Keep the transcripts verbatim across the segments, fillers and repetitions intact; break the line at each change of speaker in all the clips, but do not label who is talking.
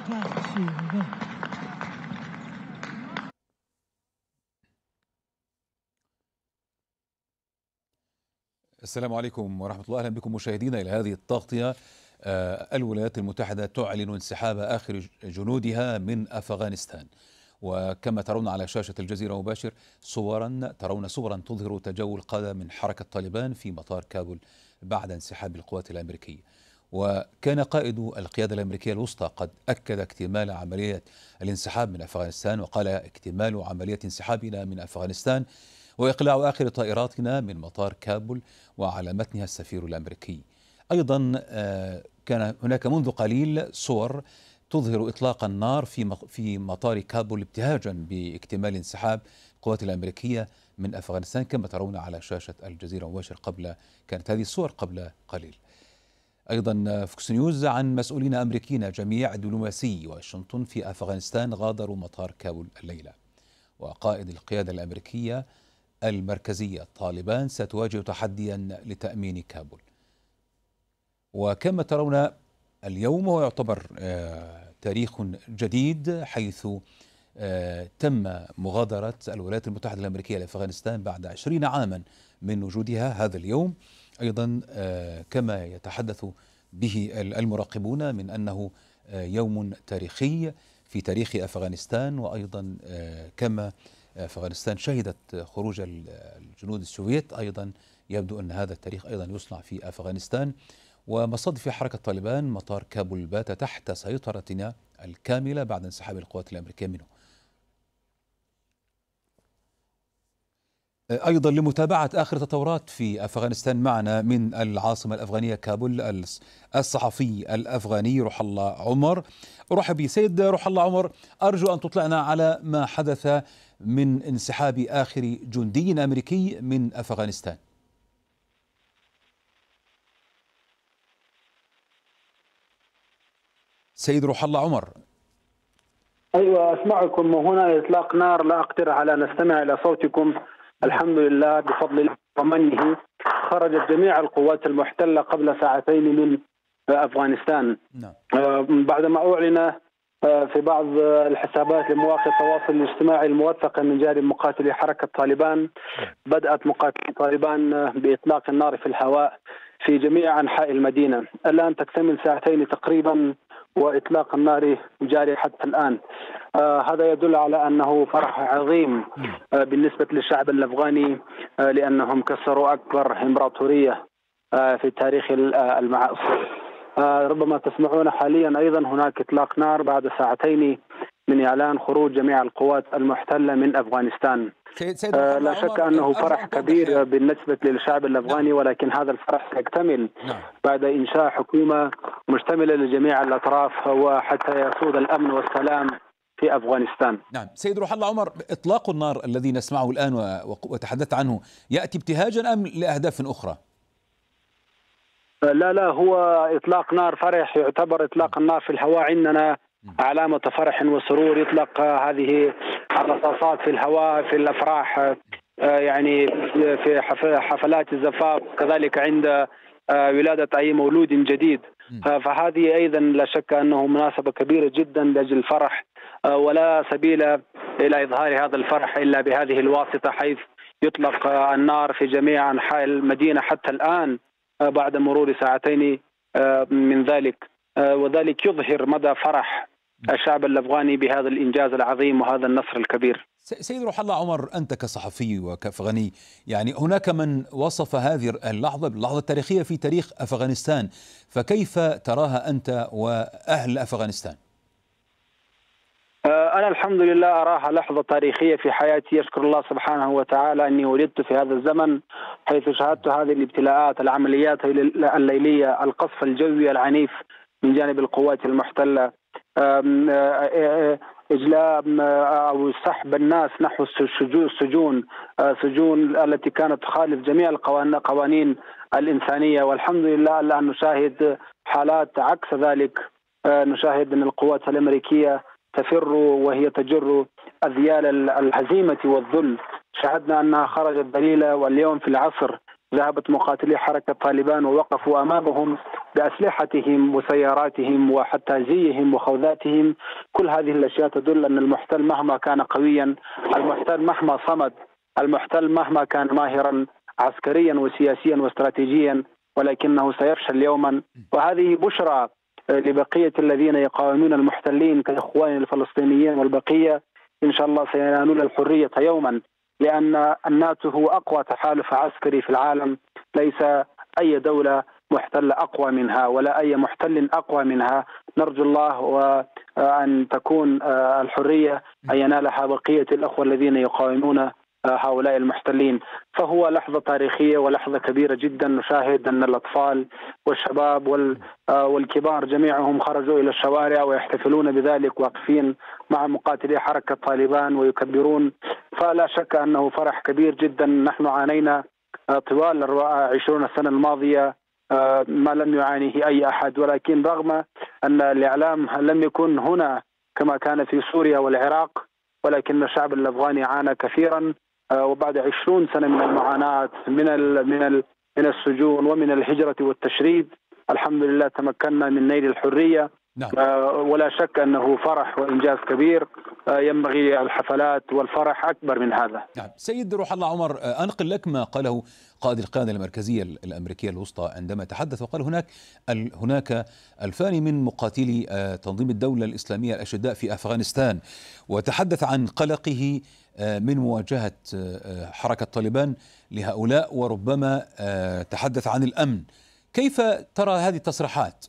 السلام عليكم ورحمة الله. أهلا بكم مشاهدينا إلى هذه التغطية. الولايات المتحدة تعلن انسحاب آخر جنودها من أفغانستان، وكما ترون على شاشة الجزيرة مباشر صورا ترون صورا تظهر تجول قادة من حركة طالبان في مطار كابول بعد انسحاب القوات الأمريكية. وكان قائد القيادة الأمريكية الوسطى قد أكد اكتمال عملية الانسحاب من أفغانستان، وقال اكتمال عملية انسحابنا من أفغانستان وإقلاع آخر طائراتنا من مطار كابول وعلى متنها السفير الأمريكي. أيضا كان هناك منذ قليل صور تظهر إطلاق النار في في مطار كابول ابتهاجا باكتمال انسحاب القوات الأمريكية من أفغانستان كما ترون على شاشة الجزيرة مباشر. قبل كانت هذه الصور قبل قليل. أيضا فوكس نيوز عن مسؤولين أمريكيين جميع دبلوماسي واشنطن في أفغانستان غادروا مطار كابول الليلة. وقائد القيادة الأمريكية المركزية طالبان ستواجه تحديا لتأمين كابول. وكما ترون اليوم هو يعتبر تاريخ جديد، حيث تم مغادرة الولايات المتحدة الأمريكية لأفغانستان بعد عشرين عاما من وجودها هذا اليوم. أيضا كما يتحدث به المراقبون من أنه يوم تاريخي في تاريخ أفغانستان. وأيضا كما أفغانستان شهدت خروج الجنود السوفيت، أيضا يبدو أن هذا التاريخ أيضا يصنع في أفغانستان. ومصادف حركة طالبان مطار كابول بات تحت سيطرتنا الكاملة بعد انسحاب القوات الأمريكية منه. أيضا لمتابعة آخر تطورات في أفغانستان معنا من العاصمة الأفغانية كابول الصحفي الأفغاني روح الله عمر. أرحب بي سيد روح الله عمر، أرجو أن تطلعنا على ما حدث من انسحاب آخر جندي أمريكي من أفغانستان. سيد روح الله عمر.
أيوة أسمعكم، وهنا إطلاق نار لا أقدر على أن أستمع إلى صوتكم. الحمد لله بفضل الله ومنه خرجت جميع القوات المحتلة قبل ساعتين من أفغانستان. نعم. بعدما أعلن في بعض الحسابات لمواقع التواصل الاجتماعي الموثقة من جانب مقاتلي حركة طالبان، بدأت مقاتلي طالبان بإطلاق النار في الهواء في جميع أنحاء المدينة. الآن تكتمل ساعتين تقريبا وإطلاق النار جاري حتى الآن. آه هذا يدل على أنه فرح عظيم آه بالنسبة للشعب الأفغاني، آه لأنهم كسروا أكبر إمبراطورية آه في تاريخ المعاصر. آه ربما تسمعون حاليا أيضا هناك إطلاق نار بعد ساعتين من إعلان خروج جميع القوات المحتلة من أفغانستان.
سيد سيد
آه لا شك أنه فرح كبير بالنسبة للشعب الأفغاني، ولكن هذا الفرح سيكتمل بعد إنشاء حكومة مشتملة لجميع الأطراف وحتى يسود الأمن والسلام في أفغانستان.
نعم سيد روح الله عمر، إطلاق النار الذي نسمعه الآن وتحدثت عنه يأتي ابتهاجا أم لأهداف أخرى؟
لا لا هو إطلاق نار فرح، يعتبر إطلاق النار في الهواء عندنا علامة فرح وسرور. يطلق هذه الرصاصات في الهواء في الأفراح، يعني في حفلات الزفاف، كذلك عند ولادة أي مولود جديد. فهذه أيضا لا شك أنه مناسبة كبيرة جدا لأجل الفرح، ولا سبيل إلى إظهار هذا الفرح إلا بهذه الواسطة، حيث يطلق النار في جميع أنحاء المدينة حتى الآن بعد مرور ساعتين من ذلك، وذلك يظهر مدى فرح الشعب الأفغاني بهذا الإنجاز العظيم وهذا النصر الكبير.
سيد روح الله عمر، أنت كصحفي وكأفغاني، يعني هناك من وصف هذه اللحظة باللحظة التاريخية في تاريخ أفغانستان، فكيف تراها أنت وأهل أفغانستان؟
أنا الحمد لله أراها لحظة تاريخية في حياتي. أشكر الله سبحانه وتعالى أني ولدت في هذا الزمن حيث شاهدت هذه الابتلاءات، العمليات الليلية، القصف الجوي العنيف من جانب القوات المحتلة، إجلاء أو سحب الناس نحو السجون سجون التي كانت تخالف جميع القوانين الإنسانية. والحمد لله الآن نشاهد حالات عكس ذلك. نشاهد أن القوات الأمريكية تفر وهي تجر أذيال الهزيمة والذل. شاهدنا أنها خرجت ذليلة، واليوم في العصر ذهبت مقاتلي حركة طالبان ووقفوا أمامهم بأسلحتهم وسياراتهم وحتى زيهم وخوذاتهم. كل هذه الأشياء تدل أن المحتل مهما كان قويا، المحتل مهما صمد، المحتل مهما كان ماهرا عسكريا وسياسيا واستراتيجيا، ولكنه سيفشل يوما. وهذه بشرى لبقية الذين يقاومون المحتلين كإخوان الفلسطينيين والبقية، إن شاء الله سينالون الحرية يوما، لأن الناتو هو أقوى تحالف عسكري في العالم. ليس أي دولة محتلة أقوى منها ولا أي محتل أقوى منها. نرجو الله وأن تكون الحرية أن ينالها بقية الأخوة الذين يقاومون هؤلاء المحتلين. فهو لحظة تاريخية ولحظة كبيرة جدا. نشاهد أن الأطفال والشباب والكبار جميعهم خرجوا إلى الشوارع ويحتفلون بذلك، واقفين مع مقاتلي حركة طالبان ويكبرون. فلا شك أنه فرح كبير جدا. نحن عانينا طوال عشرون سنة الماضية ما لم يعانيه أي أحد، ولكن رغم أن الإعلام لم يكن هنا كما كان في سوريا والعراق، ولكن الشعب الأفغاني عانى كثيرا. وبعد عشرون سنة من المعاناة من ال من ال من السجون ومن الهجرة والتشريد، الحمد لله تمكنا من نيل الحرية. نعم. ولا شك أنه فرح وإنجاز كبير، ينبغي الحفلات والفرح أكبر من هذا.
نعم. سيد روح الله عمر، أنقل لك ما قاله قائد القيادة المركزية الأمريكية الوسطى عندما تحدث وقال هناك هناك ألفان من مقاتلي تنظيم الدولة الإسلامية الأشداء في أفغانستان، وتحدث عن قلقه من مواجهة حركة طالبان لهؤلاء، وربما تحدث عن الأمن. كيف ترى هذه التصريحات؟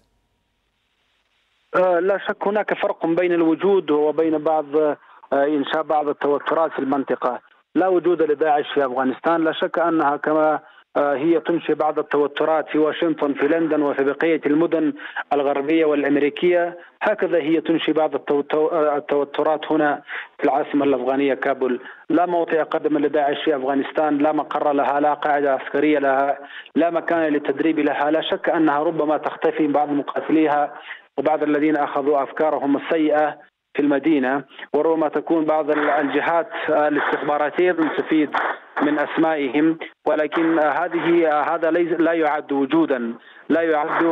لا شك هناك فرق بين الوجود وبين بعض إنشاء بعض التوترات في المنطقة. لا وجود لداعش في أفغانستان، لا شك أنها كما هي تنشئ بعض التوترات في واشنطن في لندن وفي بقية المدن الغربية والأمريكية، هكذا هي تنشئ بعض التوترات هنا في العاصمة الأفغانية كابول. لا موطئ قدم لداعش في أفغانستان، لا مقر لها، لا قاعدة عسكرية لها، لا مكان للتدريب لها. لا شك أنها ربما تختفي بعض مقاتليها وبعض الذين أخذوا أفكارهم السيئة في المدينة، وربما تكون بعض الجهات الاستخباراتية تستفيد من أسمائهم، ولكن هذه هذا لا يعد وجودا، لا يعد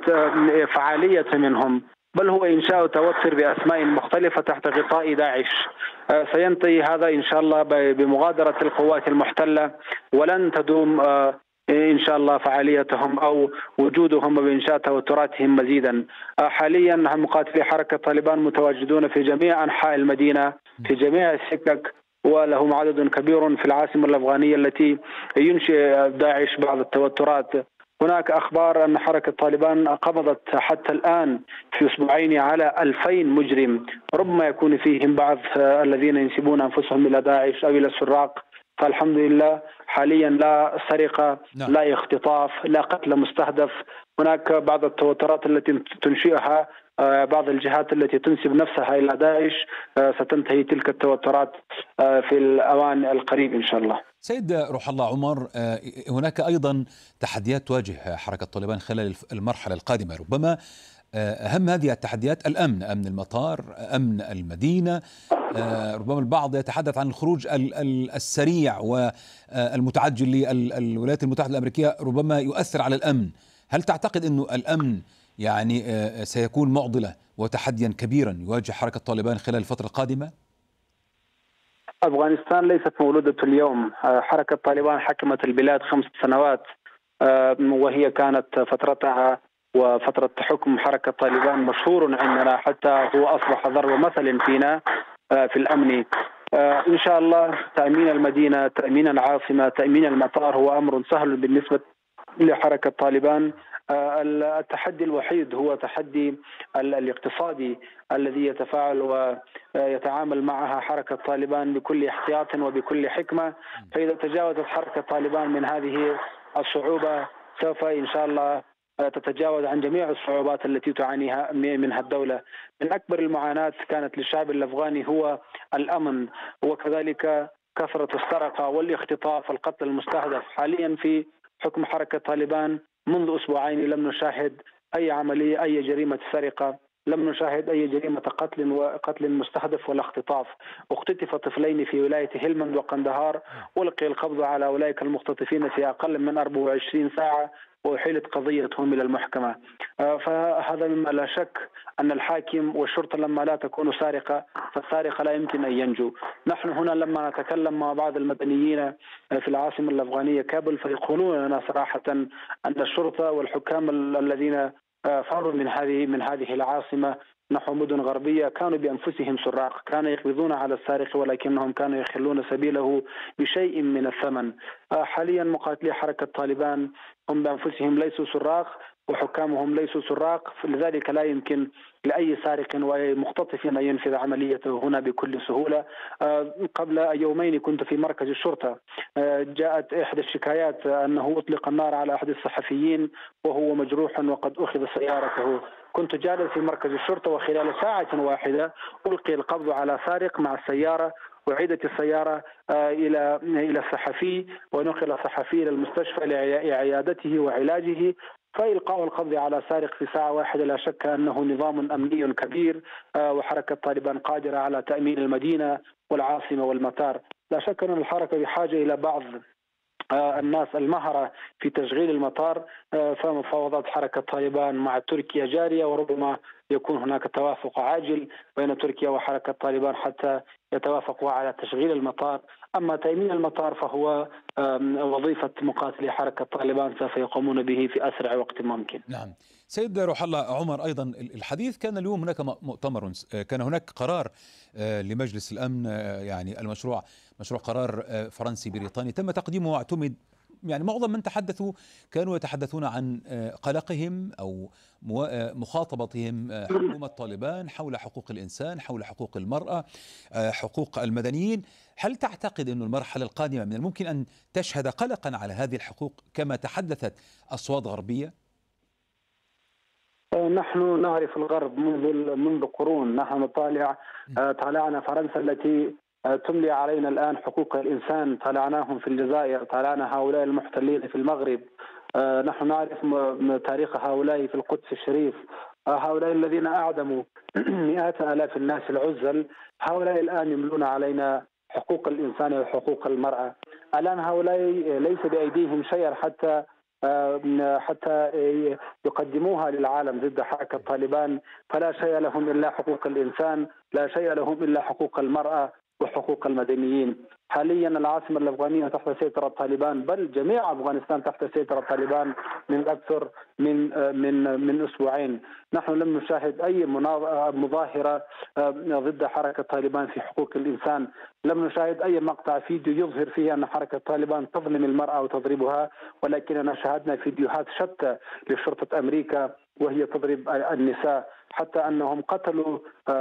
فعالية منهم، بل هو إنشاء توتر بأسماء مختلفة تحت غطاء داعش. سينتهي هذا إن شاء الله بمغادرة القوات المحتلة، ولن تدوم إن شاء الله فعاليتهم أو وجودهم وإنشاء توتراتهم مزيدا. حاليا مقاتلي حركة طالبان متواجدون في جميع أنحاء المدينة في جميع السكك، ولهم عدد كبير في العاصمة الأفغانية التي ينشئ داعش بعض التوترات. هناك أخبار أن حركة طالبان قبضت حتى الآن في أسبوعين على ألفين مجرم، ربما يكون فيهم بعض الذين ينسبون أنفسهم إلى داعش أو إلى السراق. فالحمد لله حاليا لا سرقة، لا اختطاف، لا قتل مستهدف. هناك بعض التوترات التي تنشئها بعض الجهات التي تنسب نفسها إلى داعش، ستنتهي تلك التوترات في الأوان القريب إن شاء الله.
سيد روح الله عمر، هناك أيضا تحديات تواجه حركة طالبان خلال المرحلة القادمة، ربما أهم هذه التحديات الأمن، أمن المطار، أمن المدينة. ربما البعض يتحدث عن الخروج السريع والمتعجل للولايات المتحدة الأمريكية ربما يؤثر على الأمن. هل تعتقد أنه الأمن يعني سيكون معضلة وتحديا كبيرا يواجه حركة طالبان خلال الفترة القادمة؟
أفغانستان ليست مولودة اليوم. حركة طالبان حكمت البلاد خمس سنوات، وهي كانت فترتها وفترة حكم حركة طالبان مشهور عندنا، حتى هو أصبح ضرب مثل فينا في الأمن. إن شاء الله تأمين المدينة، تأمين العاصمة، تأمين المطار هو أمر سهل بالنسبة لحركة طالبان. التحدي الوحيد هو تحدي الاقتصادي الذي يتفاعل ويتعامل معها حركة طالبان بكل احتياط وبكل حكمة. فإذا تجاوزت حركة طالبان من هذه الصعوبة سوف إن شاء الله تتجاوز عن جميع الصعوبات التي تعانيها منها الدولة. من أكبر المعاناة كانت للشعب الأفغاني هو الأمن، وكذلك كثرة السرقة والاختطاف والقتل المستهدف. حاليا في حكم حركة طالبان منذ أسبوعين لم نشاهد أي عملية، أي جريمة سرقة لم نشاهد أي جريمة قتل وقتل مستهدف ولا اختطاف. اختطف طفلين في ولاية هلمند وقندهار، ألقي القبض على أولئك المختطفين في أقل من أربع وعشرين ساعة، وأحيلت قضيتهم إلى المحكمة. فهذا مما لا شك أن الحاكم والشرطة لما لا تكون سارقة فالسارق لا يمكن أن ينجو. نحن هنا لما نتكلم مع بعض المدنيين في العاصمة الأفغانية كابل فيقولون لنا صراحة أن الشرطة والحكام الذين فروا من هذه من هذه العاصمة نحو مدن غربية كانوا بأنفسهم سراق، كانوا يقبضون على السارق ولكنهم كانوا يخلون سبيله بشيء من الثمن. حاليا مقاتلي حركة طالبان هم بأنفسهم ليسوا سراق وحكامهم ليسوا سراق، لذلك لا يمكن لأي سارق وأي مختطف أن ينفذ عمليته هنا بكل سهولة. قبل يومين كنت في مركز الشرطة، جاءت إحدى الشكايات أنه أطلق النار على أحد الصحفيين وهو مجروح وقد أخذ سيارته. كنت جالس في مركز الشرطة وخلال ساعة واحدة ألقي القبض على سارق مع السيارة، وعيدت السيارة إلى إلى الصحفي ونقل الصحفي إلى المستشفى لعيادته وعلاجه. فإلقاء القبض على سارق في ساعة واحدة لا شك أنه نظام أمني كبير، وحركة طالبان قادرة على تأمين المدينة والعاصمة والمطار. لا شك أن الحركة بحاجة إلى بعض الناس المهرة في تشغيل المطار، فمفاوضات حركة طالبان مع تركيا جارية، وربما يكون هناك توافق عاجل بين تركيا وحركة طالبان حتى يتوافقوا على تشغيل المطار. أما تأمين المطار فهو وظيفة مقاتلي حركة طالبان سوف يقومون به في أسرع وقت ممكن.
نعم سيد روح الله عمر، أيضا الحديث كان اليوم هناك مؤتمر، كان هناك قرار لمجلس الأمن، يعني المشروع مشروع قرار فرنسي بريطاني تم تقديمه واعتمد، يعني معظم من تحدثوا كانوا يتحدثون عن قلقهم أو مخاطبتهم حكومة طالبان حول حقوق الإنسان، حول حقوق المرأة، حقوق المدنيين. هل تعتقد أن المرحلة القادمة من الممكن أن تشهد قلقا على هذه الحقوق كما تحدثت أصوات غربية؟
نحن نعرف الغرب منذ منذ قرون، نحن نطالع طالعنا فرنسا التي تملي علينا الآن حقوق الإنسان، طالعناهم في الجزائر، طالعنا هؤلاء المحتلين في المغرب، نحن نعرف تاريخ هؤلاء في القدس الشريف، هؤلاء الذين أعدموا مئات آلاف الناس العزل، هؤلاء الآن يملون علينا حقوق الإنسان وحقوق المرأة. الآن هؤلاء ليس بأيديهم شيء حتى حتى يقدموها للعالم ضد حركة طالبان، فلا شيء لهم إلا حقوق الإنسان، لا شيء لهم إلا حقوق المرأة وحقوق المدنيين. حاليا العاصمة الأفغانية تحت سيطرة طالبان، بل جميع أفغانستان تحت سيطرة طالبان من أكثر من من من أسبوعين. نحن لم نشاهد أي مظاهرة ضد حركة طالبان في حقوق الإنسان، لم نشاهد أي مقطع فيديو يظهر فيه أن حركة طالبان تظلم المرأة وتضربها، ولكننا شاهدنا فيديوهات شتى لشرطة أمريكا وهي تضرب النساء، حتى أنهم قتلوا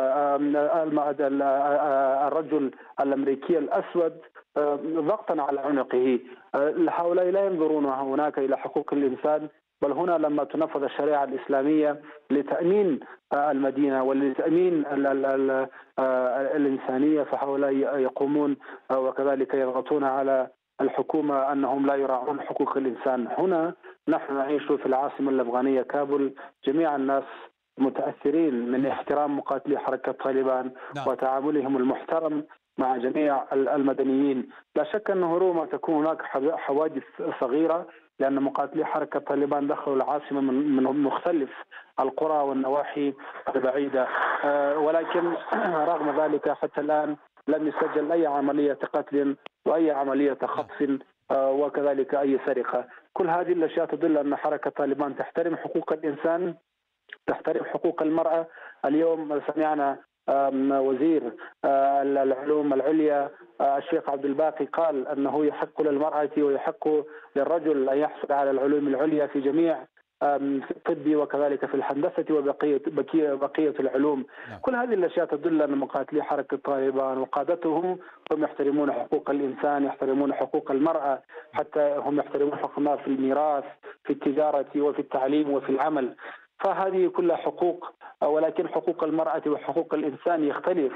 الرجل الأمريكي الأسود ضغطا على عنقه. هؤلاء لا ينظرون هناك إلى حقوق الإنسان، بل هنا لما تنفذ الشريعة الإسلامية لتأمين المدينة ولتأمين الإنسانية فهؤلاء يقومون وكذلك يضغطون على الحكومة أنهم لا يراعون حقوق الإنسان. هنا نحن نعيش في العاصمة الأفغانية كابول، جميع الناس متأثرين من احترام مقاتلي حركة طالبان
نعم.
وتعاملهم المحترم مع جميع المدنيين. لا شك أنه ربما تكون هناك حوادث صغيرة لأن مقاتلي حركة طالبان دخلوا العاصمة من مختلف القرى والنواحي البعيدة، ولكن رغم ذلك حتى الآن لم يسجل أي عملية قتل وأي عملية خطف وكذلك أي سرقة. كل هذه الأشياء تدل أن حركة طالبان تحترم حقوق الإنسان، تحترم حقوق المرأة. اليوم سمعنا وزير العلوم العليا الشيخ عبد الباقي قال أنه يحق للمرأة ويحق للرجل أن يحصل على العلوم العليا في جميع في الطب وكذلك في الهندسة وبقية بقية العلوم.
نعم.
كل هذه الأشياء تدل أن مقاتلي حركة طالبان وقادتهم هم يحترمون حقوق الإنسان، يحترمون حقوق المرأة، حتى هم يحترمون حقوق المرأة في الميراث، في التجارة وفي التعليم وفي العمل. فهذه كلها حقوق، ولكن حقوق المرأة وحقوق الإنسان يختلف.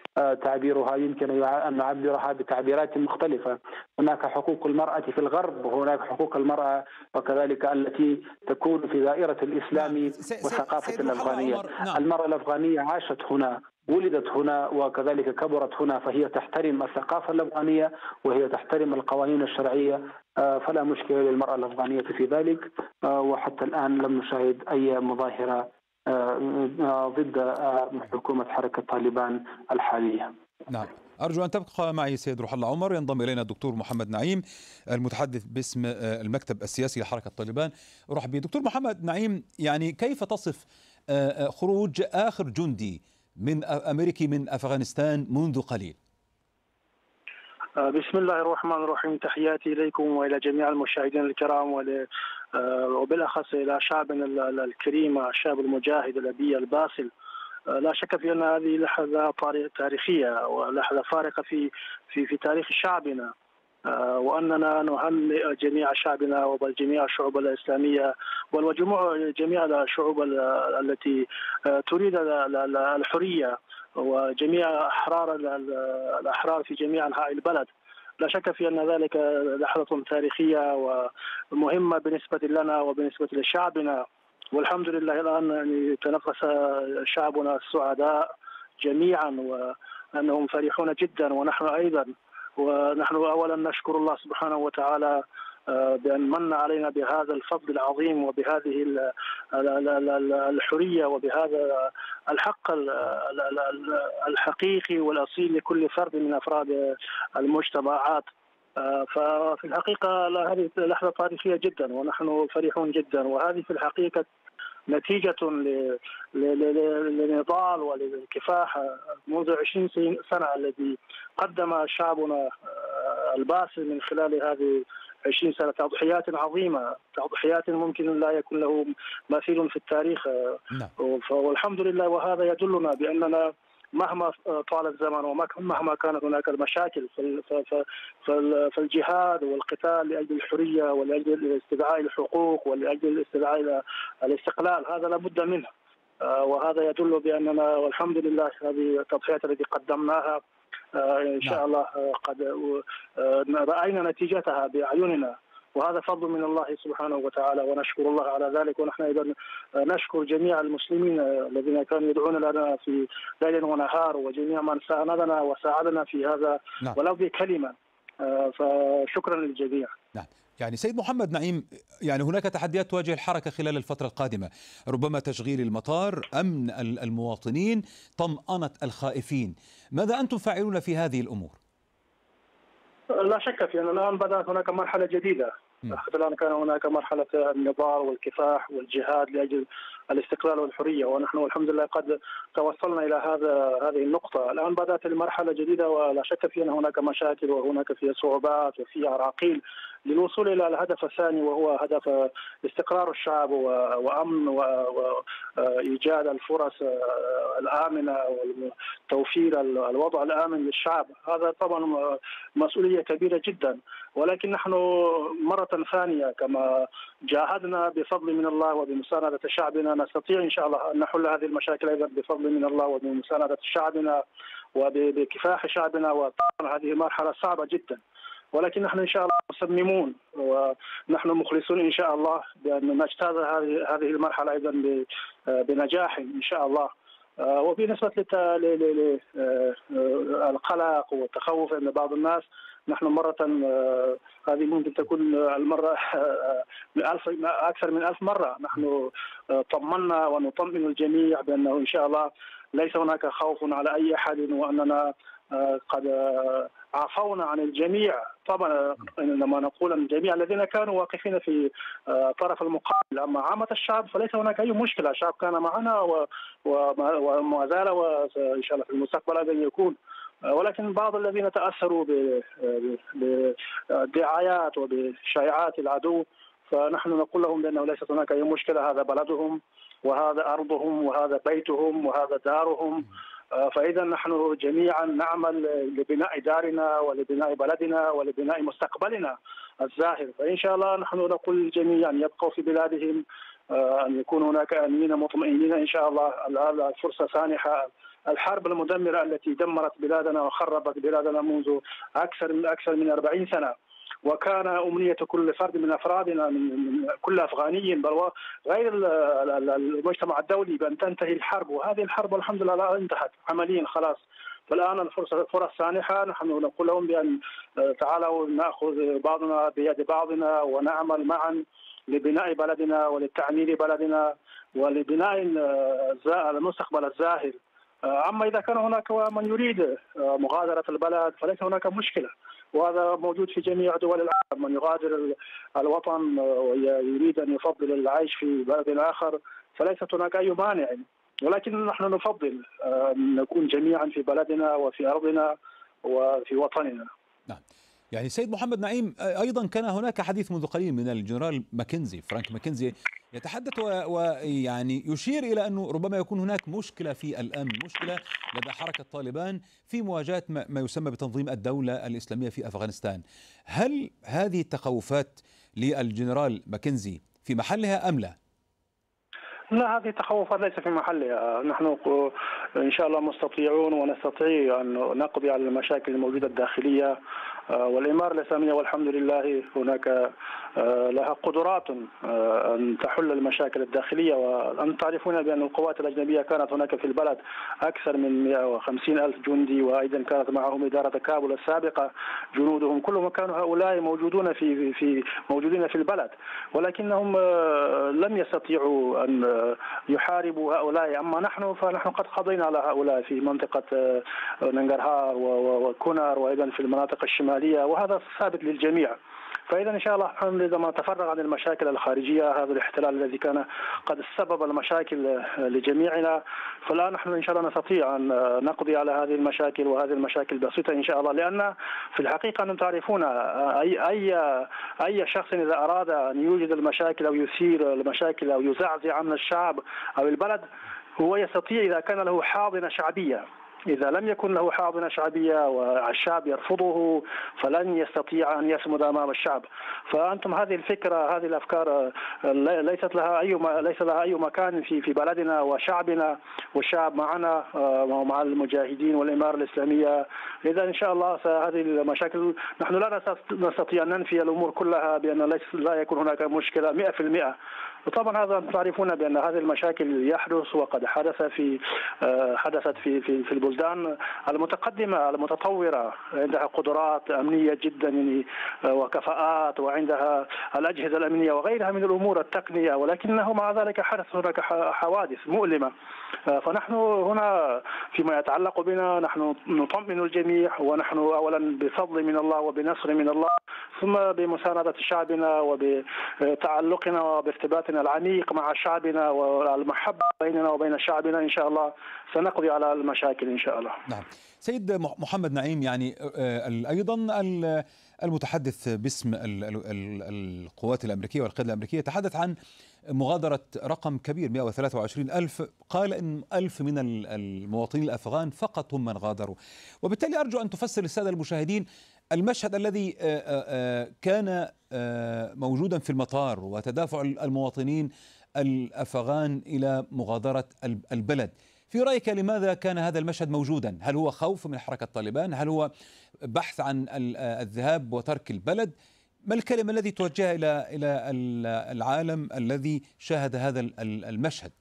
تعبيرها يمكن أن نعبرها بتعبيرات مختلفة. هناك حقوق المرأة في الغرب، وهناك حقوق المرأة وكذلك التي تكون في دائرة الإسلام
نعم.
وثقافة الأفغانية.
نعم.
المرأة الأفغانية عاشت هنا، ولدت هنا، وكذلك كبرت هنا، فهي تحترم الثقافة الأفغانية وهي تحترم القوانين الشرعية، فلا مشكلة للمرأة الأفغانية في ذلك. وحتى الآن لم نشاهد أي مظاهرة ضد حكومة حركة طالبان الحالية.
نعم، أرجو أن تبقى معي سيد روح الله عمر. ينضم إلينا الدكتور محمد نعيم المتحدث باسم المكتب السياسي لحركة طالبان. أرحب بي دكتور محمد نعيم. يعني كيف تصف خروج آخر جندي من أمريكي من أفغانستان منذ قليل؟
بسم الله الرحمن الرحيم. تحياتي إليكم وإلى جميع المشاهدين الكرام، وبالأخص إلى شعبنا الكريم، الشعب المجاهد الأبي الباسل. لا شك في أن هذه لحظة تاريخية ولحظة فارقة في في في تاريخ شعبنا، وأننا نهنئ جميع شعبنا وبل جميع الشعوب الإسلامية والجموع جميع الشعوب التي تريد الحرية وجميع أحرار الأحرار في جميع أنحاء البلد. لا شك في أن ذلك لحظة تاريخية ومهمة بالنسبة لنا وبالنسبة لشعبنا، والحمد لله الآن يعني تنفس شعبنا السعداء جميعا وأنهم فرحون جدا، ونحن أيضا. ونحن أولا نشكر الله سبحانه وتعالى بأن من علينا بهذا الفضل العظيم وبهذه الحرية وبهذا الحق الحقيقي والأصيل لكل فرد من أفراد المجتمعات. ففي الحقيقة هذه لحظة تاريخية جدا ونحن فرحون جدا، وهذه في الحقيقة نتيجة للنضال وللكفاح منذ عشرين سنة الذي قدم شعبنا الباسل من خلال هذه عشرين سنة تضحيات عظيمة، تضحيات ممكن لا يكون له مثيل في التاريخ. والحمد لله، وهذا يدلنا بأننا مهما طال الزمن ومهما كانت هناك المشاكل في الجهاد والقتال لأجل الحرية ولأجل استدعاء الحقوق ولأجل استدعاء الاستقلال، هذا لابد منه. وهذا يدل بأننا والحمد لله هذه التضحيات التي قدمناها إن شاء الله قد رأينا نتيجتها بأعيننا، وهذا فضل من الله سبحانه وتعالى، ونشكر الله على ذلك. ونحن أيضا نشكر جميع المسلمين الذين كانوا يدعون لنا في ليل ونهار، وجميع من ساندنا وساعدنا في هذا نعم. ولو بكلمة، فشكرا للجميع.
نعم. يعني سيد محمد نعيم، يعني هناك تحديات تواجه الحركة خلال الفترة القادمة، ربما تشغيل المطار، أمن المواطنين، طمأنة الخائفين. ماذا أنتم فاعلون في هذه الأمور؟
لا شك في أن الآن بدأت هناك مرحلة جديدة. حتى الآن كان هناك مرحلة النضال والكفاح والجهاد لأجل الاستقلال والحرية، ونحن والحمد لله قد توصلنا إلى هذا هذه النقطة. الآن بدأت المرحلة الجديدة، ولا شك في أن هناك مشاكل وهناك فيها صعوبات وفيها عراقيل للوصول إلى الهدف الثاني، وهو هدف استقرار الشعب وأمن وإيجاد الفرص الآمنة وتوفير الوضع الآمن للشعب. هذا طبعا مسؤولية كبيرة جدا، ولكن نحن مرة ثانية كما جاهدنا بفضل من الله وبمساندة شعبنا نستطيع إن شاء الله أن نحل هذه المشاكل أيضا بفضل من الله وبمساندة شعبنا وبكفاح شعبنا. وطبعا هذه مرحلة صعبة جدا، ولكن نحن إن شاء الله مصممون ونحن مخلصون إن شاء الله بأن نجتاز هذه هذه المرحلة أيضا بنجاح إن شاء الله. وبالنسبة للقلق والتخوف عند بعض الناس، نحن مرة هذه ممكن تكون المرة ألف أكثر من ألف مرة نحن طمنا ونطمئن الجميع بأنه إن شاء الله ليس هناك خوف على أي أحد، وأننا قد عفونا عن الجميع. طبعا لما نقول أن الجميع الذين كانوا واقفين في طرف المقابل، أما عامة الشعب فليس هناك أي مشكلة، الشعب كان معنا وما زال وإن شاء الله في المستقبل أيضا يكون. ولكن بعض الذين تأثروا بدعايات وبشائعات العدو، فنحن نقول لهم بأنه ليست هناك أي مشكلة، هذا بلدهم وهذا أرضهم وهذا بيتهم وهذا دارهم. فإذا نحن جميعا نعمل لبناء دارنا ولبناء بلدنا ولبناء مستقبلنا الزاهر. فإن شاء الله نحن نقول للجميع أن يبقوا في بلادهم أن يكون هناك آمنين مطمئنين إن شاء الله. الآن الفرصة سانحة. الحرب المدمرة التي دمرت بلادنا وخربت بلادنا منذ أكثر من أكثر من أربعين سنة، وكان أمنية كل فرد من أفرادنا من كل أفغاني بل غير المجتمع الدولي بأن تنتهي الحرب، وهذه الحرب الحمد لله لا انتهت عمليا خلاص. فالآن الفرصة فرص سانحة. نحن نقول لهم بأن تعالوا نأخذ بعضنا بيد بعضنا ونعمل معا لبناء بلدنا وللتعمير بلدنا ولبناء المستقبل الزاهر. أما إذا كان هناك من يريد مغادرة البلد فليس هناك مشكلة، وهذا موجود في جميع دول العالم. من يغادر الوطن ويريد أن يفضل العيش في بلد آخر فليست هناك أي مانع، ولكن نحن نفضل أن نكون جميعا في بلدنا وفي أرضنا وفي وطننا.
نعم. يعني سيد محمد نعيم، أيضا كان هناك حديث منذ قليل من الجنرال ماكنزي فرانك ماكنزي يتحدث ويعني يشير إلى أنه ربما يكون هناك مشكلة في الأمن، مشكلة لدى حركة طالبان في مواجهة ما يسمى بتنظيم الدولة الإسلامية في أفغانستان. هل هذه التخوفات للجنرال ماكنزي في محلها أم لا؟
لا، هذه التخوفات ليس في محلها. نحن إن شاء الله مستطيعون ونستطيع أن نقضي على المشاكل الموجودة الداخلية، والإمارة الإسلامية والحمد لله هناك لها قدرات أن تحل المشاكل الداخلية. وأنتم تعرفون بأن القوات الأجنبية كانت هناك في البلد أكثر من مئة وخمسين ألف جندي، وأيضا كانت معهم إدارة كابول السابقة جنودهم كلهم كانوا هؤلاء موجودون في في موجودين في البلد، ولكنهم لم يستطيعوا أن يحاربوا هؤلاء. أما نحن فنحن قد قضينا على هؤلاء في منطقة ننغرهار وكونار وأيضا في المناطق الشمالية، وهذا ثابت للجميع. فإذا إن شاء الله عندما نتفرغ عن المشاكل الخارجية، هذا الاحتلال الذي كان قد سبب المشاكل لجميعنا، فالآن نحن إن شاء الله نستطيع أن نقضي على هذه المشاكل، وهذه المشاكل بسيطة إن شاء الله. لأن في الحقيقة أنتم تعرفون أي أي أي شخص إذا أراد أن يوجد المشاكل أو يثير المشاكل أو يزعزع أمن الشعب أو البلد، هو يستطيع إذا كان له حاضنة شعبية. إذا لم يكن له حاضنة شعبية والشعب يرفضه فلن يستطيع أن يصمد أمام الشعب. فأنتم هذه الفكرة، هذه الأفكار ليست لها أي ليس لها أي مكان في في بلدنا وشعبنا، والشعب معنا ومع المجاهدين والإمارة الإسلامية. إذا إن شاء الله هذه المشاكل نحن لا نستطيع أن ننفي الأمور كلها بأن لا يكون هناك مشكلة مئة في المئة. وطبعا هذا تعرفون بأن هذه المشاكل يحدث وقد حدث في حدثت في في في البلدان المتقدمة المتطورة، عندها قدرات أمنية جدا يعني وكفاءات، وعندها الأجهزة الأمنية وغيرها من الأمور التقنية، ولكنه مع ذلك حدث هناك حوادث مؤلمة. فنحن هنا فيما يتعلق بنا نحن نطمئن الجميع، ونحن أولا بفضل من الله وبنصر من الله، ثم بمساندة شعبنا وبتعلقنا وبارتباطنا العميق مع شعبنا والمحبة بيننا وبين شعبنا إن شاء الله سنقضي على المشاكل إن شاء الله.
نعم. سيد محمد نعيم، يعني أيضا المتحدث باسم القوات الأمريكية والقيادة الأمريكية تحدث عن مغادرة رقم كبير مئة وثلاثة وعشرين ألف، قال إن ألف من المواطنين الأفغان فقط هم من غادروا. وبالتالي أرجو أن تفسر للسادة المشاهدين المشهد الذي كان موجودا في المطار وتدافع المواطنين الأفغان إلى مغادرة البلد. في رأيك لماذا كان هذا المشهد موجودا؟ هل هو خوف من حركة طالبان؟ هل هو بحث عن الذهاب وترك البلد؟ ما الكلمة التي توجهها إلى إلى العالم الذي شاهد هذا المشهد؟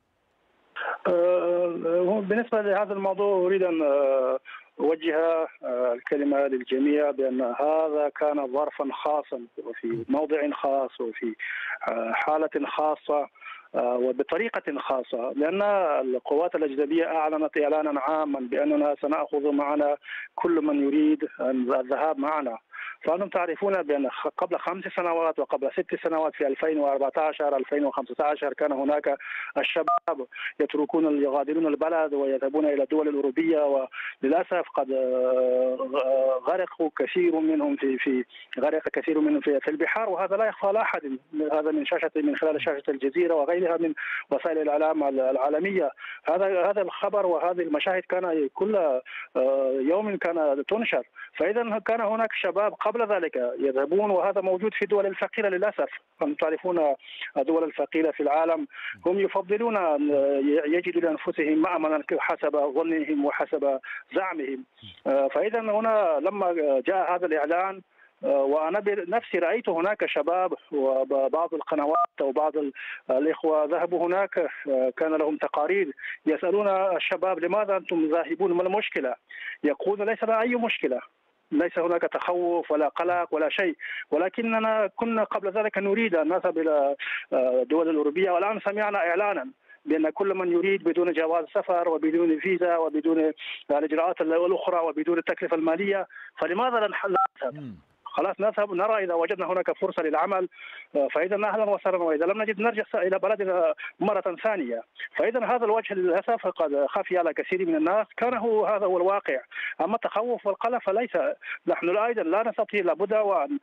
بالنسبة لهذا الموضوع أريد أن أوجه الكلمة للجميع بأن هذا كان ظرفا خاصا وفي موضع خاص وفي حالة خاصة وبطريقة خاصة، لأن القوات الأجنبية أعلنت إعلانا عاما بأننا سنأخذ معنا كل من يريد الذهاب معنا. فأنتم تعرفون بأن قبل خمس سنوات وقبل ست سنوات في ألفين وأربعة عشر ألفين وخمسة عشر كان هناك الشباب يتركون يغادرون البلد ويذهبون إلى الدول الأوروبية، وللأسف قد غرقوا كثير منهم في في غرق كثير منهم في, في البحار، وهذا لا يخفى على أحد. هذا من شاشة من خلال شاشة الجزيرة وغيرها من وسائل الإعلام العالمية. هذا هذا الخبر وهذه المشاهد كان كل يوم كان تنشر. فإذا كان هناك شباب قبل ذلك يذهبون، وهذا موجود في الدول الفقيرة للأسف. أنتم تعرفون الدول الفقيرة في العالم هم يفضلون أن يجدوا لأنفسهم مأمنا حسب ظنهم وحسب زعمهم. فإذا هنا لما جاء هذا الإعلان وأنا بنفسي رأيت هناك شباب وبعض القنوات أو بعض الإخوة ذهبوا هناك، كان لهم تقارير يسألون الشباب لماذا أنتم ذاهبون، ما المشكلة؟ يقول ليس لنا أي مشكلة، ليس هناك تخوف ولا قلق ولا شيء، ولكننا كنا قبل ذلك نريد أن نذهب إلى الدول الأوروبية، والآن سمعنا إعلانا بأن كل من يريد بدون جواز سفر وبدون فيزا وبدون الإجراءات الأخرى وبدون التكلفة المالية، فلماذا لا نذهب؟ خلاص نذهب نرى إذا وجدنا هناك فرصة للعمل فإذا أهلا وسهلا، وإذا لم نجد نرجع إلى بلدنا مرة ثانية. فإذا هذا الوجه للأسف قد خفي على كثير من الناس، كان هو هذا هو الواقع. أما التخوف والقلق فليس، نحن أيضا لا نستطيع لابد وأن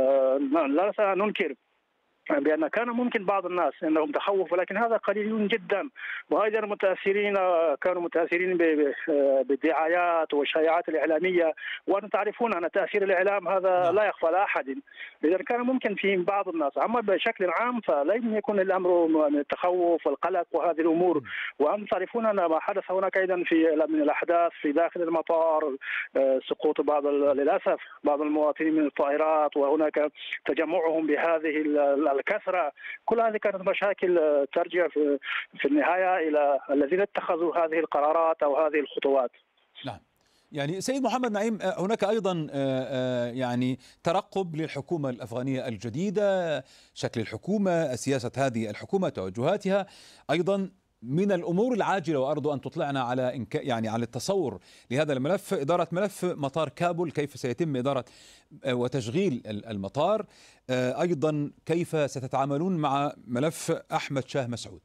لا ننكر بأن كان ممكن بعض الناس أنهم تخوف، ولكن هذا قليل جدا، وأيضا المتأثرين كانوا متأثرين بالدعايات والشائعات الإعلامية، وأنتم تعرفون أن تأثير الإعلام هذا لا يخفى على أحد. إذا كان ممكن في بعض الناس، أما بشكل عام فلن يكون الأمر من التخوف والقلق وهذه الأمور. وأنتم تعرفون أن ما حدث هناك أيضا في من الأحداث في داخل المطار، سقوط بعض للأسف بعض المواطنين من الطائرات، وهناك تجمعهم بهذه الكثرة، كل هذه كانت مشاكل ترجع في, في النهاية إلى الذين اتخذوا هذه القرارات أو هذه الخطوات.
نعم. يعني سيد محمد نعيم، هناك أيضا يعني ترقب للحكومة الأفغانية الجديدة، شكل الحكومة، سياسة هذه الحكومة، توجهاتها، أيضا من الأمور العاجلة وأرجو أن تطلعنا على إنك يعني على التصور لهذا الملف، إدارة ملف مطار كابول، كيف سيتم إدارة وتشغيل المطار، أيضا كيف ستتعاملون مع ملف أحمد شاه مسعود؟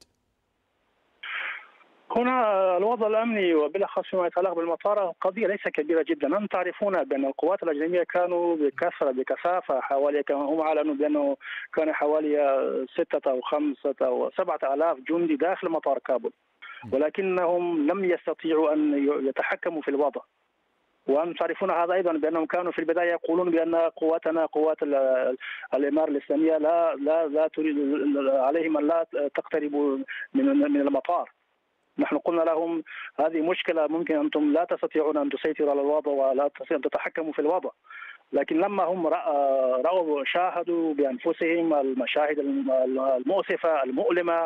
هنا الوضع الأمني وبالأخص فيما يتعلق بالمطار قضية ليس كبيرة جدا. أنتم تعرفون بأن القوات الأجنبية كانوا بكثرة بكثافة حوالي، هم أعلنوا بأنه كان حوالي ستة أو خمسة أو سبعة آلاف جندي داخل مطار كابول، ولكنهم لم يستطيعوا أن يتحكموا في الوضع. وأنتم تعرفون هذا أيضا بأنهم كانوا في البداية يقولون بأن قواتنا قوات الإمارة الإسلامية لا لا لا تريد عليهم أن لا تقتربوا من من المطار. نحن قلنا لهم هذه مشكلة، ممكن أنتم لا تستطيعون أن تسيطروا على الوضع ولا تستطيعون أن تتحكموا في الوضع. لكن لما هم رأوا شاهدوا بأنفسهم المشاهد المؤسفة المؤلمة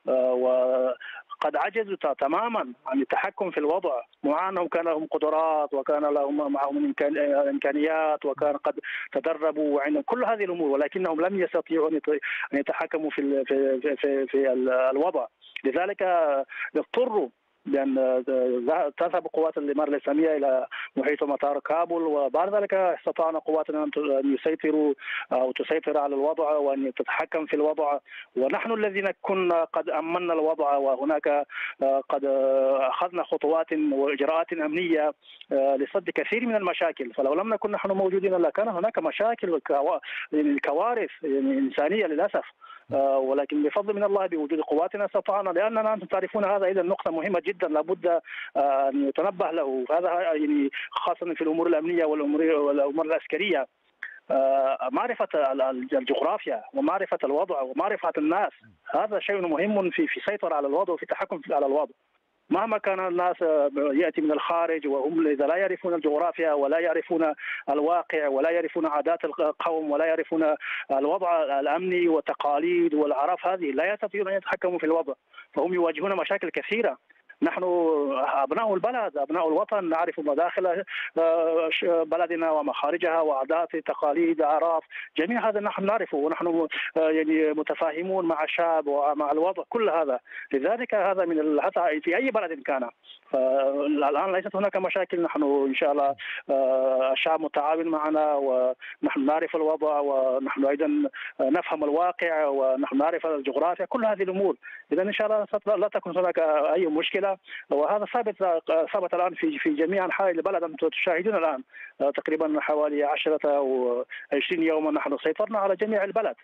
وقد عجزوا تماما عن التحكم في الوضع، مع أنهم كان لهم قدرات وكان لهم معهم إمكانيات وكان قد تدربوا وعندهم كل هذه الأمور، ولكنهم لم يستطيعوا أن يتحكموا في في في, في الوضع. لذلك اضطروا بأن تذهب قوات الإمارة الإسلامية إلى محيط مطار كابول، وبعد ذلك استطاعنا قواتنا أن يسيطروا أو تسيطر على الوضع وأن تتحكم في الوضع، ونحن الذين كنا قد أمنا الوضع، وهناك قد أخذنا خطوات وإجراءات أمنية لصد كثير من المشاكل. فلو لم نكن نحن موجودين لكان هناك مشاكل وكوارث إنسانية للأسف، ولكن بفضل من الله بوجود قواتنا استطعنا، لأننا أنتم تعرفون هذا أيضا نقطة مهمة جدا لابد أن يتنبه له، هذا يعني خاصة في الأمور الأمنية والأمور والأمور العسكرية، معرفة الجغرافيا ومعرفة الوضع ومعرفة الناس، هذا شيء مهم في في سيطرة على الوضع وفي تحكم على الوضع. مهما كان الناس يأتي من الخارج وهم إذا لا يعرفون الجغرافيا ولا يعرفون الواقع ولا يعرفون عادات القوم ولا يعرفون الوضع الأمني والتقاليد والأعراف هذه، لا يستطيعون أن يتحكموا في الوضع، فهم يواجهون مشاكل كثيرة. نحن أبناء البلد أبناء الوطن نعرف مداخل بلدنا ومخارجها وعادات تقاليد أعراف، جميع هذا نحن نعرفه، ونحن يعني متفاهمون مع الشعب ومع الوضع كل هذا. لذلك هذا من في أي بلد كان، الآن ليست هناك مشاكل. نحن إن شاء الله الشعب متعاون معنا ونحن نعرف الوضع ونحن أيضا نفهم الواقع ونحن نعرف الجغرافيا، كل هذه الأمور. إذا إن شاء الله لا تكون هناك أي مشكلة، وهذا ثابت ثابت الآن في في جميع أنحاء البلد. أنتم تشاهدون الآن تقريبا حوالي عشرة أو عشرين يوما نحن سيطرنا على جميع البلد،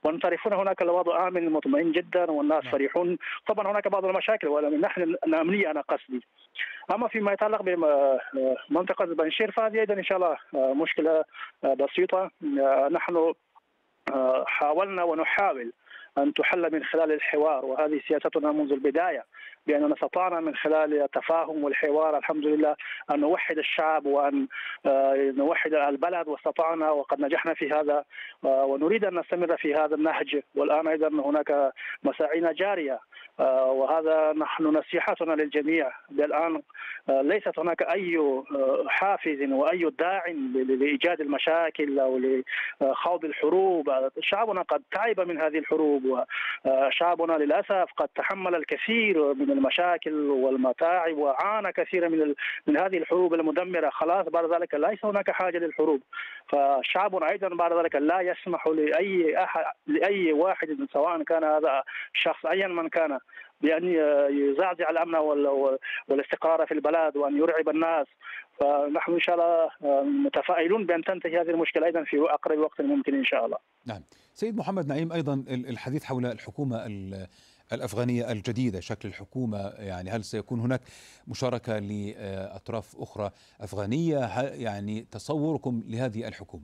وأنتم تعرفون هناك الوضع آمن مطمئن جدا والناس فرحون. طبعا هناك بعض المشاكل ومن الناحية الأمنية أنا قصدي. أما فيما يتعلق بمنطقة بنشير فهذه أيضا إن شاء الله مشكلة بسيطة. نحن حاولنا ونحاول أن تحل من خلال الحوار، وهذه سياستنا منذ البداية، بأننا استطعنا من خلال التفاهم والحوار الحمد لله أن نوحد الشعب وأن نوحد البلد، واستطعنا وقد نجحنا في هذا ونريد أن نستمر في هذا النهج. والآن أيضا هناك مساعينا جارية، وهذا نحن نصيحتنا للجميع. الآن ليست هناك أي حافز وأي داع لإيجاد المشاكل أو لخوض الحروب. شعبنا قد تعب من هذه الحروب، وشعبنا للأسف قد تحمل الكثير من المشاكل والمتاعب وعانى كثيرا من من هذه الحروب المدمرة. خلاص بعد ذلك ليس هناك حاجة للحروب. فشعبنا أيضا بعد ذلك لا يسمح لأي أحد لأي واحد سواء كان هذا شخص أيا من كان بأن يزعزع الأمن والاستقرار في البلد وأن يرعب الناس. فنحن إن شاء الله متفائلون بأن تنتهي هذه المشكلة أيضا في أقرب وقت ممكن إن شاء الله.
نعم. سيد محمد نعيم، أيضا الحديث حول الحكومة الأفغانية الجديدة، شكل الحكومة، يعني هل سيكون هناك مشاركة لأطراف أخرى أفغانية؟ يعني تصوركم لهذه الحكومة؟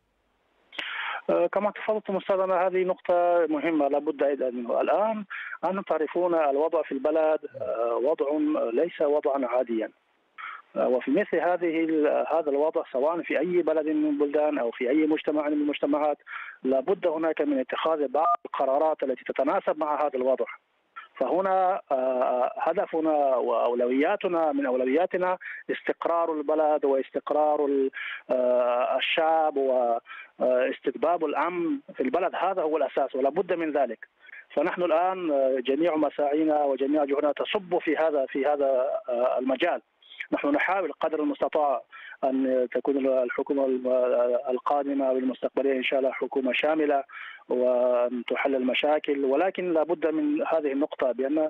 كما تفضلتم أستاذنا هذه نقطة مهمة لابد أيضا منه. الآن أنتم تعرفون الوضع في البلد وضع ليس وضعا عاديا، وفي مثل هذه هذا الوضع سواء في أي بلد من البلدان أو في أي مجتمع من المجتمعات لابد هناك من اتخاذ بعض القرارات التي تتناسب مع هذا الوضع. فهنا هدفنا وأولوياتنا من أولوياتنا استقرار البلد واستقرار الشعب واستتباب الأمن في البلد. هذا هو الأساس ولا بد من ذلك. فنحن الآن جميع مساعينا وجميع جهودنا تصب في هذا في هذا المجال. نحن نحاول قدر المستطاع أن تكون الحكومة القادمة بالمستقبلية إن شاء الله حكومة شاملة وأن تحل المشاكل، ولكن لابد من هذه النقطة بأن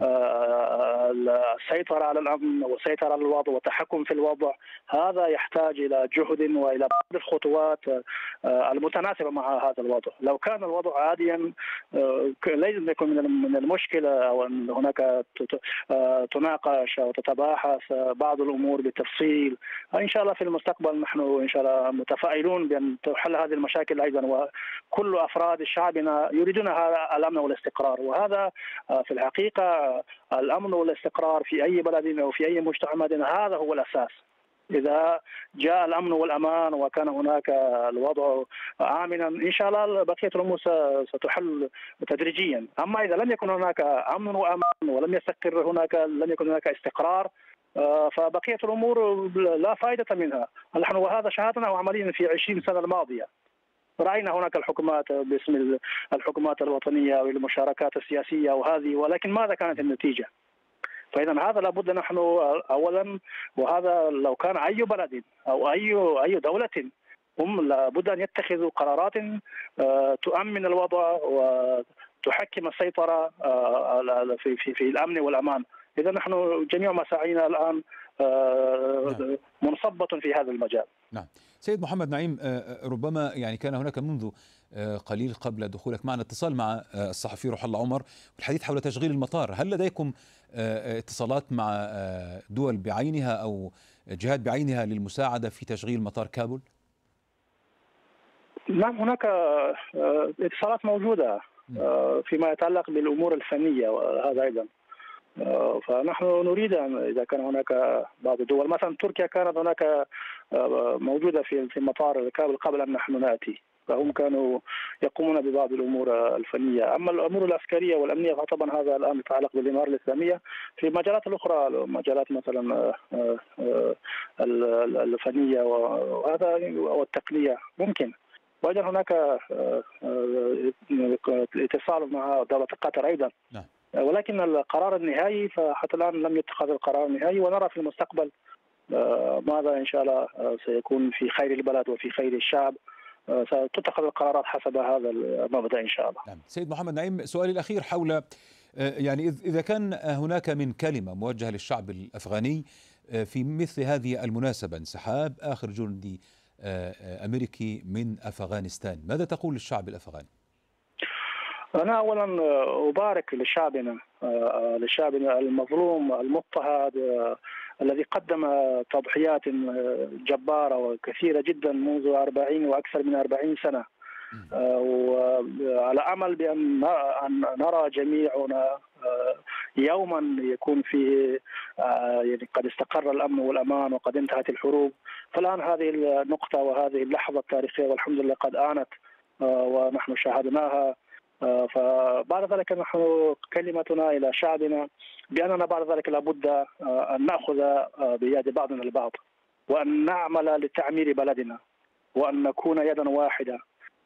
السيطرة على الأمن والسيطرة على الوضع والتحكم في الوضع هذا يحتاج إلى جهد وإلى بعض الخطوات المتناسبة مع هذا الوضع. لو كان الوضع عاديا لازم يكون من المشكلة أو أن هناك تناقش أو تتباحث بعض الأمور بالتفصيل. إن شاء الله في المستقبل نحن إن شاء الله متفائلون بأن تحل هذه المشاكل أيضا، وكل أفراد شعبنا يريدون هذا الأمن والاستقرار. وهذا في الحقيقة الأمن والاستقرار في أي بلد أو في أي مجتمع هذا هو الأساس. إذا جاء الأمن والأمان وكان هناك الوضع آمنا إن شاء الله بقية الأمور ستحل تدريجيا. أما إذا لم يكن هناك أمن وأمان ولم يستقر هناك لم يكن هناك استقرار فبقية الأمور لا فائدة منها. نحن وهذا شاهدنا عمليا في عشرين سنة الماضية. رأينا هناك الحكومات باسم الحكومات الوطنية والمشاركات السياسية وهذه، ولكن ماذا كانت النتيجة؟ فإذا هذا لابد نحن أولا، وهذا لو كان أي بلد أو أي أي دولة هم لابد أن يتخذوا قرارات تؤمن الوضع وتحكم السيطرة في في في الأمن والأمان. إذا نحن جميع مساعينا الآن منصبة في هذا المجال.
نعم. سيد محمد نعيم، ربما يعني كان هناك منذ قليل قبل دخولك معنا اتصال مع الصحفي روح الله عمر والحديث حول تشغيل المطار. هل لديكم اتصالات مع دول بعينها أو جهات بعينها للمساعدة في تشغيل مطار كابول؟
نعم، هناك اتصالات موجودة فيما يتعلق بالأمور الفنية وهذا أيضا. فنحن نريد أن إذا كان هناك بعض الدول مثلا تركيا كانت هناك موجودة في في مطار كابل قبل أن نحن نأتي، فهم كانوا يقومون ببعض الأمور الفنية. أما الأمور العسكرية والأمنية فطبعا هذا الآن يتعلق بالإمارة الإسلامية. في المجالات الأخرى مجالات مثلا الفنية وهذا والتقنية ممكن. وأيضا هناك اتصال مع دولة قطر أيضا.
نعم.
ولكن القرار النهائي فحتى الآن لم يتخذ القرار النهائي، ونرى في المستقبل ماذا إن شاء الله سيكون في خير البلد وفي خير الشعب. ستتخذ القرارات حسب هذا المبدأ إن شاء الله.
نعم. سيد محمد نعيم، سؤالي الأخير حول يعني إذا كان هناك من كلمة موجهة للشعب الأفغاني في مثل هذه المناسبة، انسحاب آخر جندي أمريكي من أفغانستان، ماذا تقول للشعب الأفغاني؟
أنا أولا أبارك لشعبنا لشعبنا المظلوم المضطهد الذي قدم تضحيات جبارة وكثيرة جدا منذ أربعين وأكثر من أربعين سنة، وعلى أمل بأن نرى جميعنا يوما يكون فيه يعني قد استقر الأمن والأمان وقد انتهت الحروب. فالآن هذه النقطة وهذه اللحظة التاريخية والحمد لله قد آنت ونحن شاهدناها. فبعد ذلك نحن كلمتنا إلى شعبنا بأننا بعد ذلك لابد أن نأخذ بيد بعضنا البعض وأن نعمل لتعمير بلدنا وأن نكون يدا واحدة